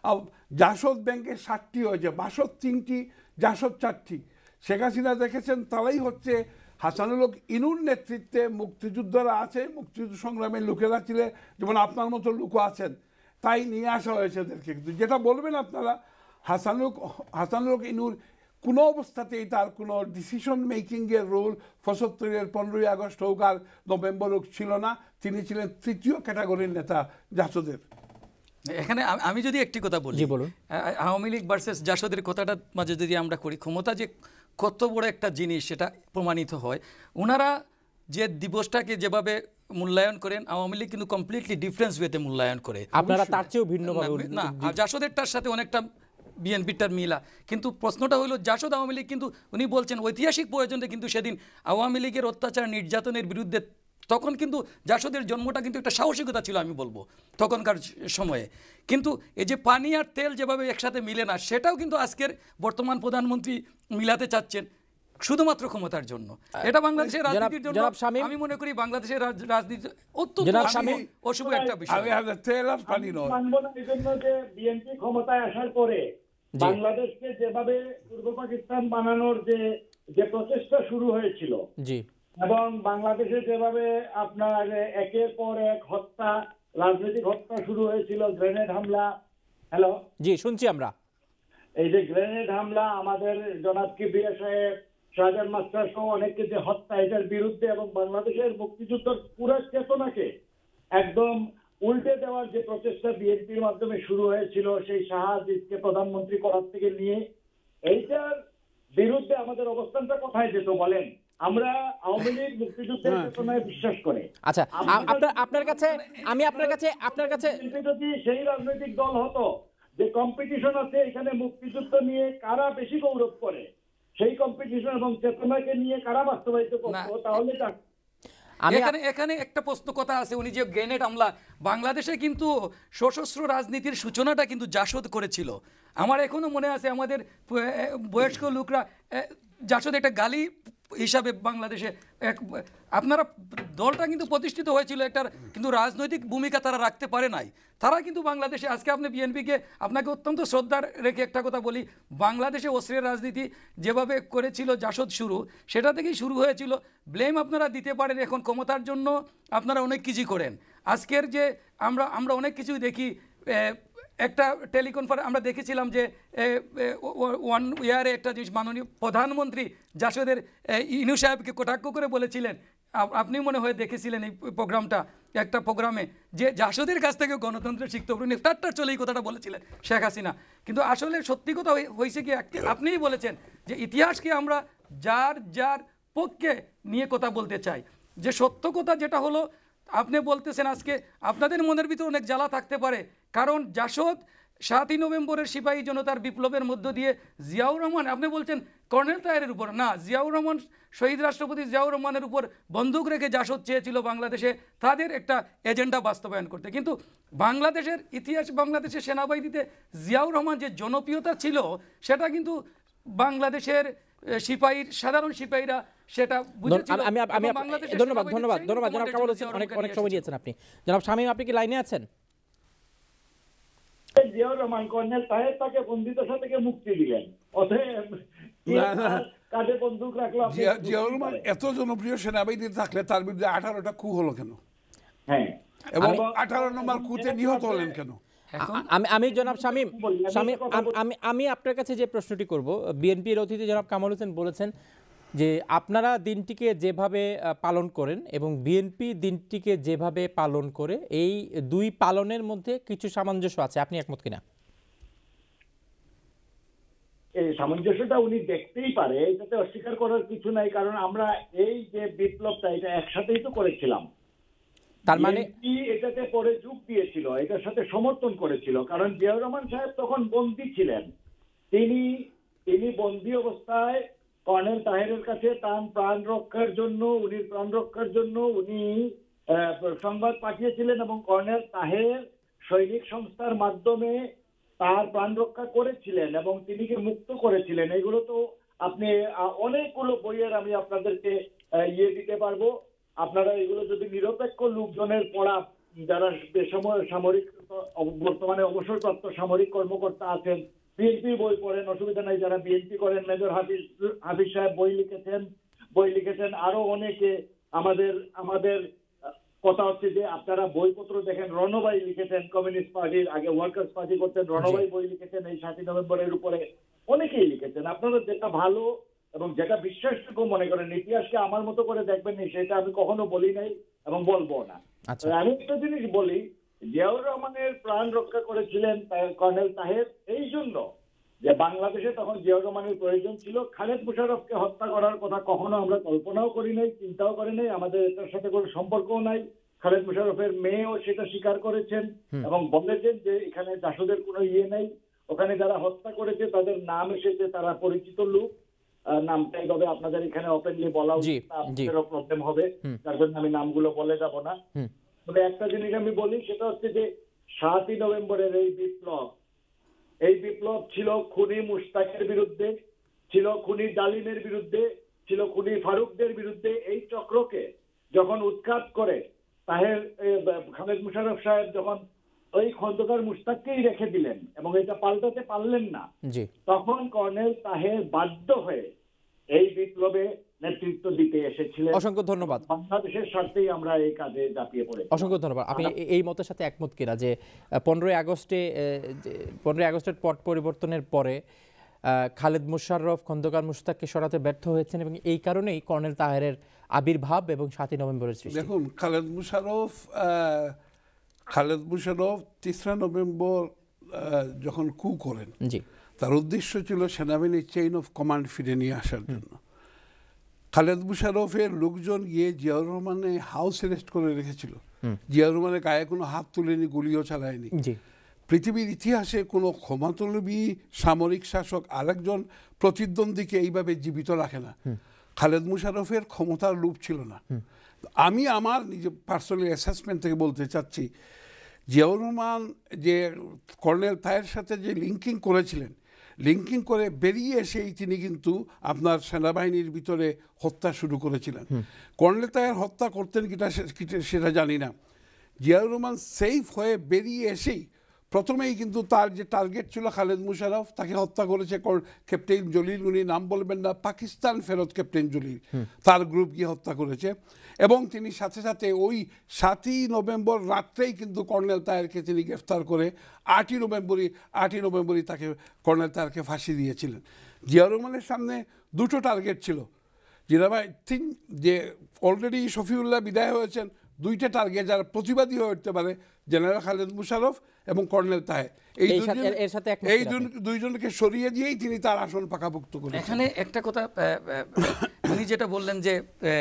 জাসদ ব্যাংকে ষাটটি হয়েছে, বাসদ তিনটি, জাসদ চারটি। শেখ হাসিনা দেখেছেন তারাই হচ্ছে হাসানুল হক ইনুর নেতৃত্বে মুক্তিযোদ্ধারা আছে, মুক্তিযুদ্ধ সংগ্রামের লোকেরা ছিলেন, যেমন আপনার মতো লোকও আছেন, তাই নিয়ে আসা হয়েছে এদেরকে। কিন্তু যেটা বলবেন আপনারা, হাসানুল হাসানুল হক ইনুর কোনো অবস্থাতেই তার কোনো ডিসিশন মেকিংয়ের রোল পঁচাত্তরের পনেরোই আগস্ট হোক আর নভেম্বর হোক ছিল না। তিনি ছিলেন তৃতীয় ক্যাটাগরির নেতা জাসদের। এখানে আমি যদি একটি কথা বলি, আওয়ামী লীগ ভার্সেস জাসদের কথাটা মাঝে যদি আমরা করি, ক্ষমতা যে কত বড় একটা জিনিস সেটা প্রমাণিত হয়। ওনারা যে দিবসটাকে যেভাবে মূল্যায়ন করেন, আওয়ামী লীগ কিন্তু কমপ্লিটলি ডিফারেন্স ওয়েতে মূল্যায়ন করে। আপনারা তার চেয়েও ভিন্নভাবে না, জাসদেরটার সাথে অনেকটা বিএনপিটার মিলা। কিন্তু প্রশ্নটা হলো জাসদ আওয়ামী লীগ কিন্তু উনি বলছেন ঐতিহাসিক প্রয়োজনে কিন্তু সেদিন আওয়ামী লীগের অত্যাচার নির্যাতনের বিরুদ্ধে তখন কিন্তু জাসদের জন্মটা কিন্তু একটা সাহসিকতা ছিল আমি বলবো তখনকার সময়ে। কিন্তু এই যে পানি আর তেল যেভাবে একসাথে মিলে না, সেটাও কিন্তু আজকের বর্তমান প্রধানমন্ত্রী মিলাতে চাচ্ছেন শুধুমাত্র ক্ষমতার জন্য। এটা বাংলাদেশের রাজনীতির জন্য আমি মনে করি বাংলাদেশের রাজনীতি অত্যন্ত অশুভ একটা বিষয়। বিএনপি ক্ষমতায় আসার পরে বাংলাদেশকে যেভাবে পূর্ব পাকিস্তান বানানোর যে যে প্রচেষ্টা শুরু হয়েছিল এবং বাংলাদেশে যেভাবে আপনার একের পর এক হত্যা, রাজনৈতিক হত্যা শুরু হয়েছিল, গ্রেনেড হামলা, হ্যালো জি শুনছি আমরা, এই যে গ্রেনেড হামলা, আমাদের জনাব কিবরিয়া সাহেব শাহজাহান মাস্টার সহ অনেককে যে হত্যা, এটার বিরুদ্ধে এবং বাংলাদেশের মুক্তিযুদ্ধের পুরো চেতনাকে একদম উল্টে দেওয়ার যে প্রচেষ্টা বিএনপির মাধ্যমে শুরু হয়েছিল, সেই শাহাদকে প্রধানমন্ত্রী করার থেকে নিয়ে, এইটার বিরুদ্ধে আমাদের অবস্থানটা কোথায় যেত বলেন? আমরা আওয়ামী লীগ মুক্তিযুদ্ধের চেতনায় বিশ্বাস করে। আচ্ছা, আপনার আপনার কাছে আমি আপনার কাছে আপনার কাছে যদি সেই রাজনৈতিক দল হতো যে কম্পিটিশন আছে এখানে মুক্তিযুদ্ধ নিয়ে কারা বেশি গৌরব করে, সেই কম্পিটিশন এবং চেতনাকে নিয়ে কারা বাস্তবায়িত করতো, তাহলে এখানে এখানে একটা প্রশ্ন কথা আছে, উনি যে গ্রেনেড হামলা, বাংলাদেশে কিন্তু সশস্ত্র রাজনীতির সূচনাটা কিন্তু জাসদ করেছিল। আমার এখনো মনে আছে, আমাদের বয়স্ক লোকরা জাসদ একটা গালি হিসাবে বাংলাদেশে এক, আপনারা দলটা কিন্তু প্রতিষ্ঠিত হয়েছিল একটা, কিন্তু রাজনৈতিক ভূমিকা তারা রাখতে পারে নাই। তারা কিন্তু বাংলাদেশে আজকে আপনি বিএনপিকে, আপনাকে অত্যন্ত শ্রদ্ধার রেখে একটা কথা বলি, বাংলাদেশে অস্ত্রের রাজনীতি যেভাবে করেছিল জাসদ শুরু, সেটা থেকেই শুরু হয়েছিল। ব্লেম আপনারা দিতে পারেন এখন ক্ষমতার জন্য, আপনারা অনেক কিছু করেন। আজকের যে আমরা আমরা অনেক কিছুই দেখি, একটা টেলিকনফারেন্স আমরা দেখেছিলাম যে ওয়ান ইয়ারে একটা জিনিস মাননীয় প্রধানমন্ত্রী জাসদের ইনু সাহেবকে কটাক্ষ করে বলেছিলেন, আপনি মনে হয় দেখেছিলেন এই প্রোগ্রামটা, একটা প্রোগ্রামে, যে জাসদের কাছ থেকে গণতন্ত্র শিখতে হবে, টাট্টার চলে এই কথাটা বলেছিলেন শেখ হাসিনা। কিন্তু আসলে সত্যি কথা হয়েছে কি, আপনিই বলেছেন যে ইতিহাসকে আমরা যার যার পক্ষে নিয়ে কথা বলতে চাই। যে সত্য কথা যেটা হলো, আপনি বলতেছেন আজকে আপনাদের মনের ভিতরে অনেক জ্বালা থাকতে পারে, কারণ জাসদ সাতই নভেম্বরের সিপাহী জনতার বিপ্লবের মধ্য দিয়ে জিয়াউর রহমান, আপনি বলছেন কর্নেল তাহেরের উপর না, জিয়াউর রহমান, শহীদ রাষ্ট্রপতি জিয়াউর রহমানের উপর বন্দুক রেখে জাসদ চেয়েছিল বাংলাদেশে তাদের একটা এজেন্ডা বাস্তবায়ন করতে। কিন্তু বাংলাদেশের ইতিহাস, বাংলাদেশের সেনাবাহিনীতে জিয়াউর রহমান যে জনপ্রিয়তা ছিল, সেটা কিন্তু বাংলাদেশের সিপাহীর, সাধারণ সিপাহীরা সেটা বুঝেছিল। আমি আমি ধন্যবাদ ধন্যবাদ ধন্যবাদ জনাব কামাল হোসেন, অনেক অনেক সময় দিয়েছেন আপনি। জনাব শামীম, আপনি কি লাইনে আছেন? জিয়াউর রহমান কর্নেল তাহের তাকে বন্দিদশা থেকে মুক্তি দিলেন, অতএব কাঁধে বন্দুক রাখলো। জিয়াউর রহমান এত জনপ্রিয় সেনাবাহিনী থাকলে তার বিরুদ্ধে আঠারোটা কু হলো কেন? হ্যাঁ, এবং আঠারো নম্বর কুতে নিহত হলেন কেন? আমি আমি জনাব শামীম শামীম আমি আমি আপনার কাছে যে প্রশ্নটি করব, বিএনপির অতিথি জনাব কামাল হোসেন বলেছেন যে আপনারা দিনটিকে যেভাবে পালন করেন এবং বিএনপি দিনটিকে যেভাবে পালন করে, এই দুই পালনের মধ্যে কিছু সামঞ্জস্য আছে, আপনি একমত কিনা? এই সামঞ্জস্যটা উনি দেখতেই পারে, এটাতে অস্বীকার করার কিছু নাই, কারণ আমরা এই যে বিপ্লবটা এটা একসাথেই তো করেছিলাম। তার মানে এটাতে পরে যোগ দিয়েছিল, এটার সাথে সমর্থন করেছিল, কারণ জিয়াউর রহমান সাহেব তখন বন্দী ছিলেন। তিনি তিনি বন্দী অবস্থায় কর্নেল তাহেরের কাছে তার প্রাণ রক্ষার জন্য, উনি প্রাণ রক্ষার জন্য উনি সংবাদ পাঠিয়েছিলেন, এবং কর্নেল তাহের সৈনিক সংস্থার মাধ্যমে তার প্রাণ রক্ষা করেছিলেন এবং তিনিকে মুক্ত করেছিলেন। এগুলো তো আপনি অনেকগুলো বইয়ের আমি আপনাদেরকে ইয়ে দিতে পারবো, আপনারা এগুলো যদি নিরপেক্ষ লোকজনের পড়া, যারা বেসময় সামরিক, বর্তমানে অবসরপ্রাপ্ত সামরিক কর্মকর্তা আছেন, বিএনপি বই পড়েন, অসুবিধা নাই। যারা বিএনপি করেন, মেজর হাফিজ হাফিজ সাহেব বই লিখেছেন বই লিখেছেন আরো অনেকে। আমাদের আমাদের কথা হচ্ছে যে আপনারা বইপত্র দেখেন, রণবাই লিখেছেন, কমিউনিস্ট পার্টির, আগে ওয়ার্কার্স পার্টি করতেন, রণবাই বই লিখেছেন এই সাতই নভেম্বরের উপরে, অনেকেই লিখেছেন। আপনারা যেটা ভালো এবং যেটা বিশ্বাসযোগ্য মনে করেন, ইতিহাসকে আমার মতো করে দেখবেন না, সেটা আমি কখনো বলি নাই এবং বলবো না। আমি একটা জিনিস বলি, জিয়াউর রহমানের প্রাণ রক্ষা করেছিলেন কর্নেল তাহের এই জন্য যে বাংলাদেশে তখন জিয়াউর রহমানের প্রয়োজন ছিল। খালেদ মুশাররফকে হত্যা করার কথা কখনো আমরা কল্পনাও করি নাই, চিন্তাও করি নাই, আমাদের এটার সাথে কোনো সম্পর্কও নাই। খালেদ মুশাররফের মেয়েও সেটা স্বীকার করেছেন এবং বলেছেন যে এখানে জাসদের কোনো ইয়ে নেই, ওখানে যারা হত্যা করেছে তাদের নাম এসেছে, তারা পরিচিত লোক, নামটা এইভাবে আপনাদের এখানে ওপেনলি বলা উচিত, আপনাদেরও প্রবলেম হবে, তার জন্য আমি নামগুলো বলে যাব না। তবে একটা জিনিস আমি বলি, সেটা হচ্ছে যে সাতই নভেম্বরের এই বিপ্লব, এই বিপ্লব ছিল খুনি মুশতাকের বিরুদ্ধে, ছিল খুনি ডালিমের বিরুদ্ধে, ছিল খুনি ফারুকদের বিরুদ্ধে। এই চক্রকে যখন উৎখাত করে তাহের খালেদ মুশাররফ সাহেব যখন ওই খন্দকার মুশতাককেই রেখে দিলেন এবং এটা পাল্টাতে পারলেন না, তখন কর্নেল তাহের বাধ্য হয়ে এই বিপ্লবে নেতৃত্ব দিতে এসেছিলেন। অসংখ্য ধন্যবাদ। বাংলাদেশের স্বার্থেই আমরা এই কাজে ঝাঁপিয়ে পড়ে। অসংখ্য ধন্যবাদ। আপনি এই মতের সাথে একমত কিনা যে পনেরোই আগস্টে পনেরোই আগস্টের পট পরিবর্তনের পরে খালেদ মোশাররফ খন্দকার মুশতাককে সরাতে ব্যর্থ হয়েছেন এবং এই কারণেই কর্নেল তাহেরের আবির্ভাব এবং সাতই নভেম্বরের সৃষ্টি। দেখুন, খালেদ মোশাররফ খালেদ মোশাররফ তেসরা নভেম্বর যখন কু করেন, জি, তার উদ্দেশ্য ছিল সেনাবাহিনীর চেইন অফ কমান্ড ফিরে নিয়ে আসার জন্য। খালেদ মোশাররফের লোকজন গিয়ে জিয়াউর রহমানে হাউস অ্যারেস্ট করে রেখেছিল। জিয়াউর রহমানের গায়ে কোনো হাত তুলেনি, গুলিও চালায়নি। পৃথিবীর ইতিহাসে কোনো ক্ষমতালোভী সামরিক শাসক আরেকজন প্রতিদ্বন্দ্বীকে এইভাবে জীবিত রাখে না। খালেদ মোশাররফের ক্ষমতার লোভ ছিল না। আমি আমার নিজে পার্সোনালি অ্যাসেসমেন্ট থেকে বলতে চাচ্ছি, জিয়াউর রহমান যে কর্নেল তাহের সাথে যে লিঙ্কিং করেছিলেন, লিঙ্কিং করে বেরিয়ে এসেই তিনি কিন্তু আপনার সেনাবাহিনীর ভিতরে হত্যা শুরু করেছিলেন। কর্নেল তাহের হত্যা করতেন কিনা সেটা জানি না। জিয়াউর রহমান সেফ হয়ে বেরিয়ে এসেই প্রথমেই কিন্তু তার যে টার্গেট ছিল খালেদ মোশাররফ, তাকে হত্যা করেছে ক্যাপ্টেন জলিল, উনি নাম বলবেন না, পাকিস্তান ফেরত ক্যাপ্টেন জলিল, তার গ্রুপ গিয়ে হত্যা করেছে। এবং তিনি সাথে সাথে ওই সাতই নভেম্বর রাত্রেই কিন্তু কর্নেল তাহেরকে তিনি গ্রেফতার করে আটই নভেম্বরই আটই নভেম্বরই তাকে কর্নেল তাহেরকে ফাঁসি দিয়েছিলেন। জিয়াউর রহমানের সামনে দুটো টার্গেট ছিল। জিরাবাই থিং যে অলরেডি শফিউল্লাহ বিদায় হয়েছেন, দুইটা টার্গেট যারা প্রতিবাদী হয়ে উঠতে পারে, জেনারেল খালেদ মোশাররফ এবং কর্নেল তাহের, এই এই দুইজনকে সরিয়ে দিয়েই তিনি তার আসন পাকাপোক্ত করেন। এখানে একটা কথা উনি যেটা বললেন যে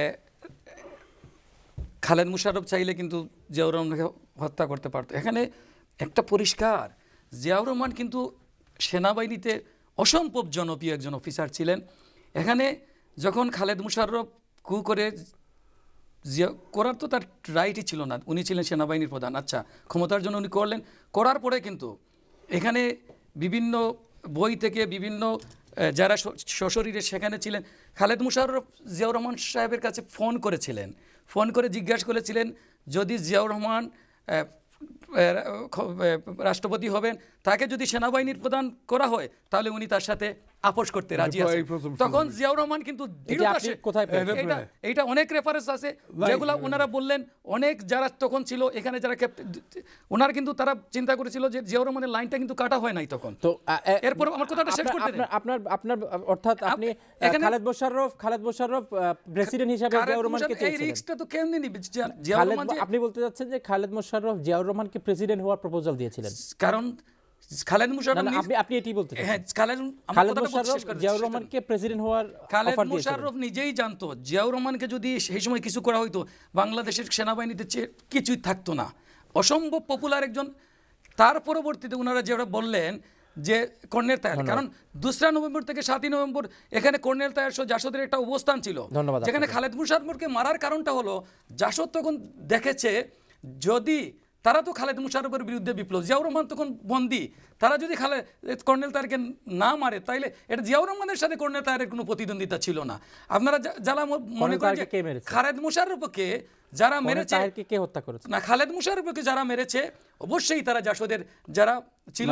খালেদ মোশাররফ চাইলে কিন্তু জিয়াউর রহমানকে হত্যা করতে পারত। এখানে একটা পরিষ্কার, জিয়াউর রহমান কিন্তু সেনাবাহিনীতে অসম্ভব জনপ্রিয় একজন অফিসার ছিলেন। এখানে যখন খালেদ মোশাররফ কু করে করার তো তার রাইটই ছিল না, উনি ছিলেন সেনাবাহিনীর প্রধান, আচ্ছা ক্ষমতার জন্য উনি করলেন। করার পরে কিন্তু এখানে বিভিন্ন বই থেকে বিভিন্ন যারা সশরীরে সেখানে ছিলেন, খালেদ মোশাররফ জিয়াউর রহমান সাহেবের কাছে ফোন করেছিলেন, ফোন করে জিজ্ঞাসা করেছিলেন যদি জিয়াউর রহমান রাষ্ট্রপতি হবেন, তাকে যদি সেনাবাহিনীর প্রধান করা হয় তাহলে উনি তার সাথে আপোষ করতে রাজি আছেন। তখন জিয়াউর রহমান কিন্তু এইটা অনেক রেফারেন্স আছে যেগুলো ওনারা বললেন, অনেক যারা তখন ছিল এখানে যারা ওনারা কিন্তু তারা চিন্তা করেছিল যে জিয়াউর রহমানের লাইনটা কিন্তু কাটা হয় নাই তখন। তো এরপর আমার কথাটা শেষ করতে দিন। আপনার আপনার অর্থাৎ আপনি খালেদ মোশাররফ খালেদ মোশাররফ প্রেসিডেন্ট হিসেবে জিয়াউর রহমানকে চেয়েছিলেন, এই রিস্কটা তো কেমনে নিবে জিয়াউর রহমান? আপনি বলতে যাচ্ছেন যে খালেদ মোশাররফ জিয়াউর রহমানকে প্রেসিডেন্ট হওয়ার প্রপোজাল দিয়েছিলেন, কারণ খালেদ মোশাররফ আপনি আপনি এটি বলতে চাচ্ছেন? হ্যাঁ, খালেদ মোশাররফ জিয়াউর রহমানকে প্রেসিডেন্ট হওয়ার খালেদ মোশাররফ নিজেই জানতো জিয়াউর রহমানকে যদি সেই সময় কিছু করা হইতো বাংলাদেশের সেনাবাহিনীতে কিছুই থাকতো না, অসম্ভব পপুলার একজন। তার পরবর্তীতে ওনারা যেটা বললেন যে কর্নেল তাহের, কারণ দোসরা নভেম্বর থেকে সাতই নভেম্বর এখানে কর্নেল তাহের সহ জাসদের একটা অবস্থান ছিল, যেখানে খালেদ মোশাররফকে মারার কারণটা হলো জাসদ তখন দেখেছে যদি তারা তো খালেদ মোশাররফের বিরুদ্ধে বিপ্লব, জিয়াউর রহমান তখন বন্দী, তারা যদি খালেদ কর্নেল তাহেরকে না মারে তাইলে এটা জিয়াউর রহমানের সাথে কর্নেল তাহেরের কোনো প্রতিদ্বন্দ্বিতা ছিল না। আপনারা যারা মনে করেন যে খালেদ মোশাররফকে যারা মেরেছে, কে হত্যা করেছে না, খালেদ মোশাররফকে যারা মেরেছে অবশ্যই তারা জাসদের যারা ছিল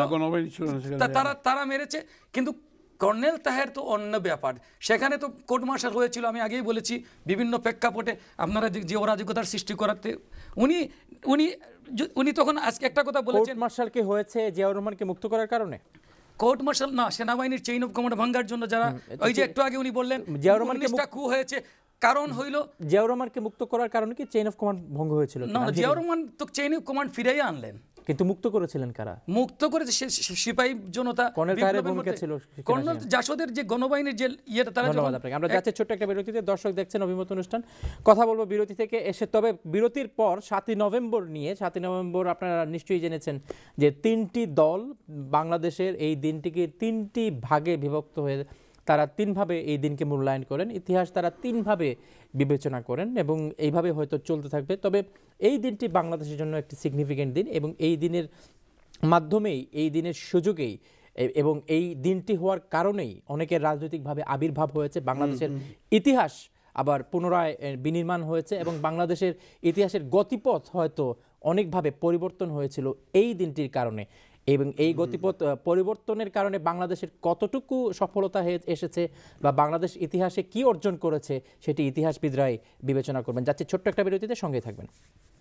তারা তারা মেরেছে, কিন্তু কর্নেল তাহের তো অন্য ব্যাপার। সেখানে তো কোর্ট মার্শাল হয়েছিল, আমি আগেই বলেছি, বিভিন্ন প্রেক্ষাপটে আপনারা যে অরাজকতার সৃষ্টি করাতে উনি উনি উনি তখন আজকে একটা কথা বলেছেন, কোর্ট মার্শাল কি হয়েছে জিয়াউর রহমানকে মুক্ত করার কারণে? কোর্ট মার্শাল না, সেনাবাহিনীর চেইন অফ কমান্ড ভাঙার জন্য যারা, ওই যে একটু আগে উনি বললেন জিয়াউর রহমানকে কু হয়েছে, কারণ হইল জিয়াউর রহমানকে মুক্ত করার কারণে কি চেইন অফ কমান্ড ভঙ্গ হয়েছিল? না, জিয়াউর রহমান তো চেইন অফ কমান্ড ফিরাই আনলেন, কিন্তু মুক্ত করেছিলেন কারা? মুক্ত করেছে সিপাহী জনতা, কর্নেল তাহেরের ভূমিকা ছিল, কর্নেল জাসদের যে গণবাহিনীর যে ইয়েটা তারা। ধন্যবাদ আপনাকে। আমরা যাচ্ছি ছোট্ট একটা বিরতিতে, দর্শক দেখছেন অভিমত অনুষ্ঠান, কথা বলবো বিরতি থেকে এসে। তবে বিরতির পর সাতই নভেম্বর নিয়ে, সাতই নভেম্বর আপনারা নিশ্চয়ই জেনেছেন যে তিনটি দল বাংলাদেশের এই দিনটিকে তিনটি ভাগে বিভক্ত হয়ে তারা তিনভাবে এই দিনকে মূল্যায়ন করেন, ইতিহাস তারা তিনভাবে বিবেচনা করেন এবং এইভাবে হয়তো চলতে থাকবে। তবে এই দিনটি বাংলাদেশের জন্য একটি সিগনিফিকেন্ট দিন এবং এই দিনের মাধ্যমেই, এই দিনের সুযোগেই এবং এই দিনটি হওয়ার কারণেই অনেকের রাজনৈতিকভাবে আবির্ভাব হয়েছে, বাংলাদেশের ইতিহাস আবার পুনরায় বিনির্মাণ হয়েছে এবং বাংলাদেশের ইতিহাসের গতিপথ হয়তো অনেকভাবে পরিবর্তন হয়েছিল এই দিনটির কারণে। এবং এই গতিপথ পরিবর্তনের কারণে বাংলাদেশের কতটুকু সফলতা এসেছে বা বাংলাদেশ ইতিহাসে কি অর্জন করেছে সেটি ইতিহাসবিদরাই বিবেচনা করবেন। যাচ্ছে ছোট্ট একটা বিরতিতে, সঙ্গে থাকবেন।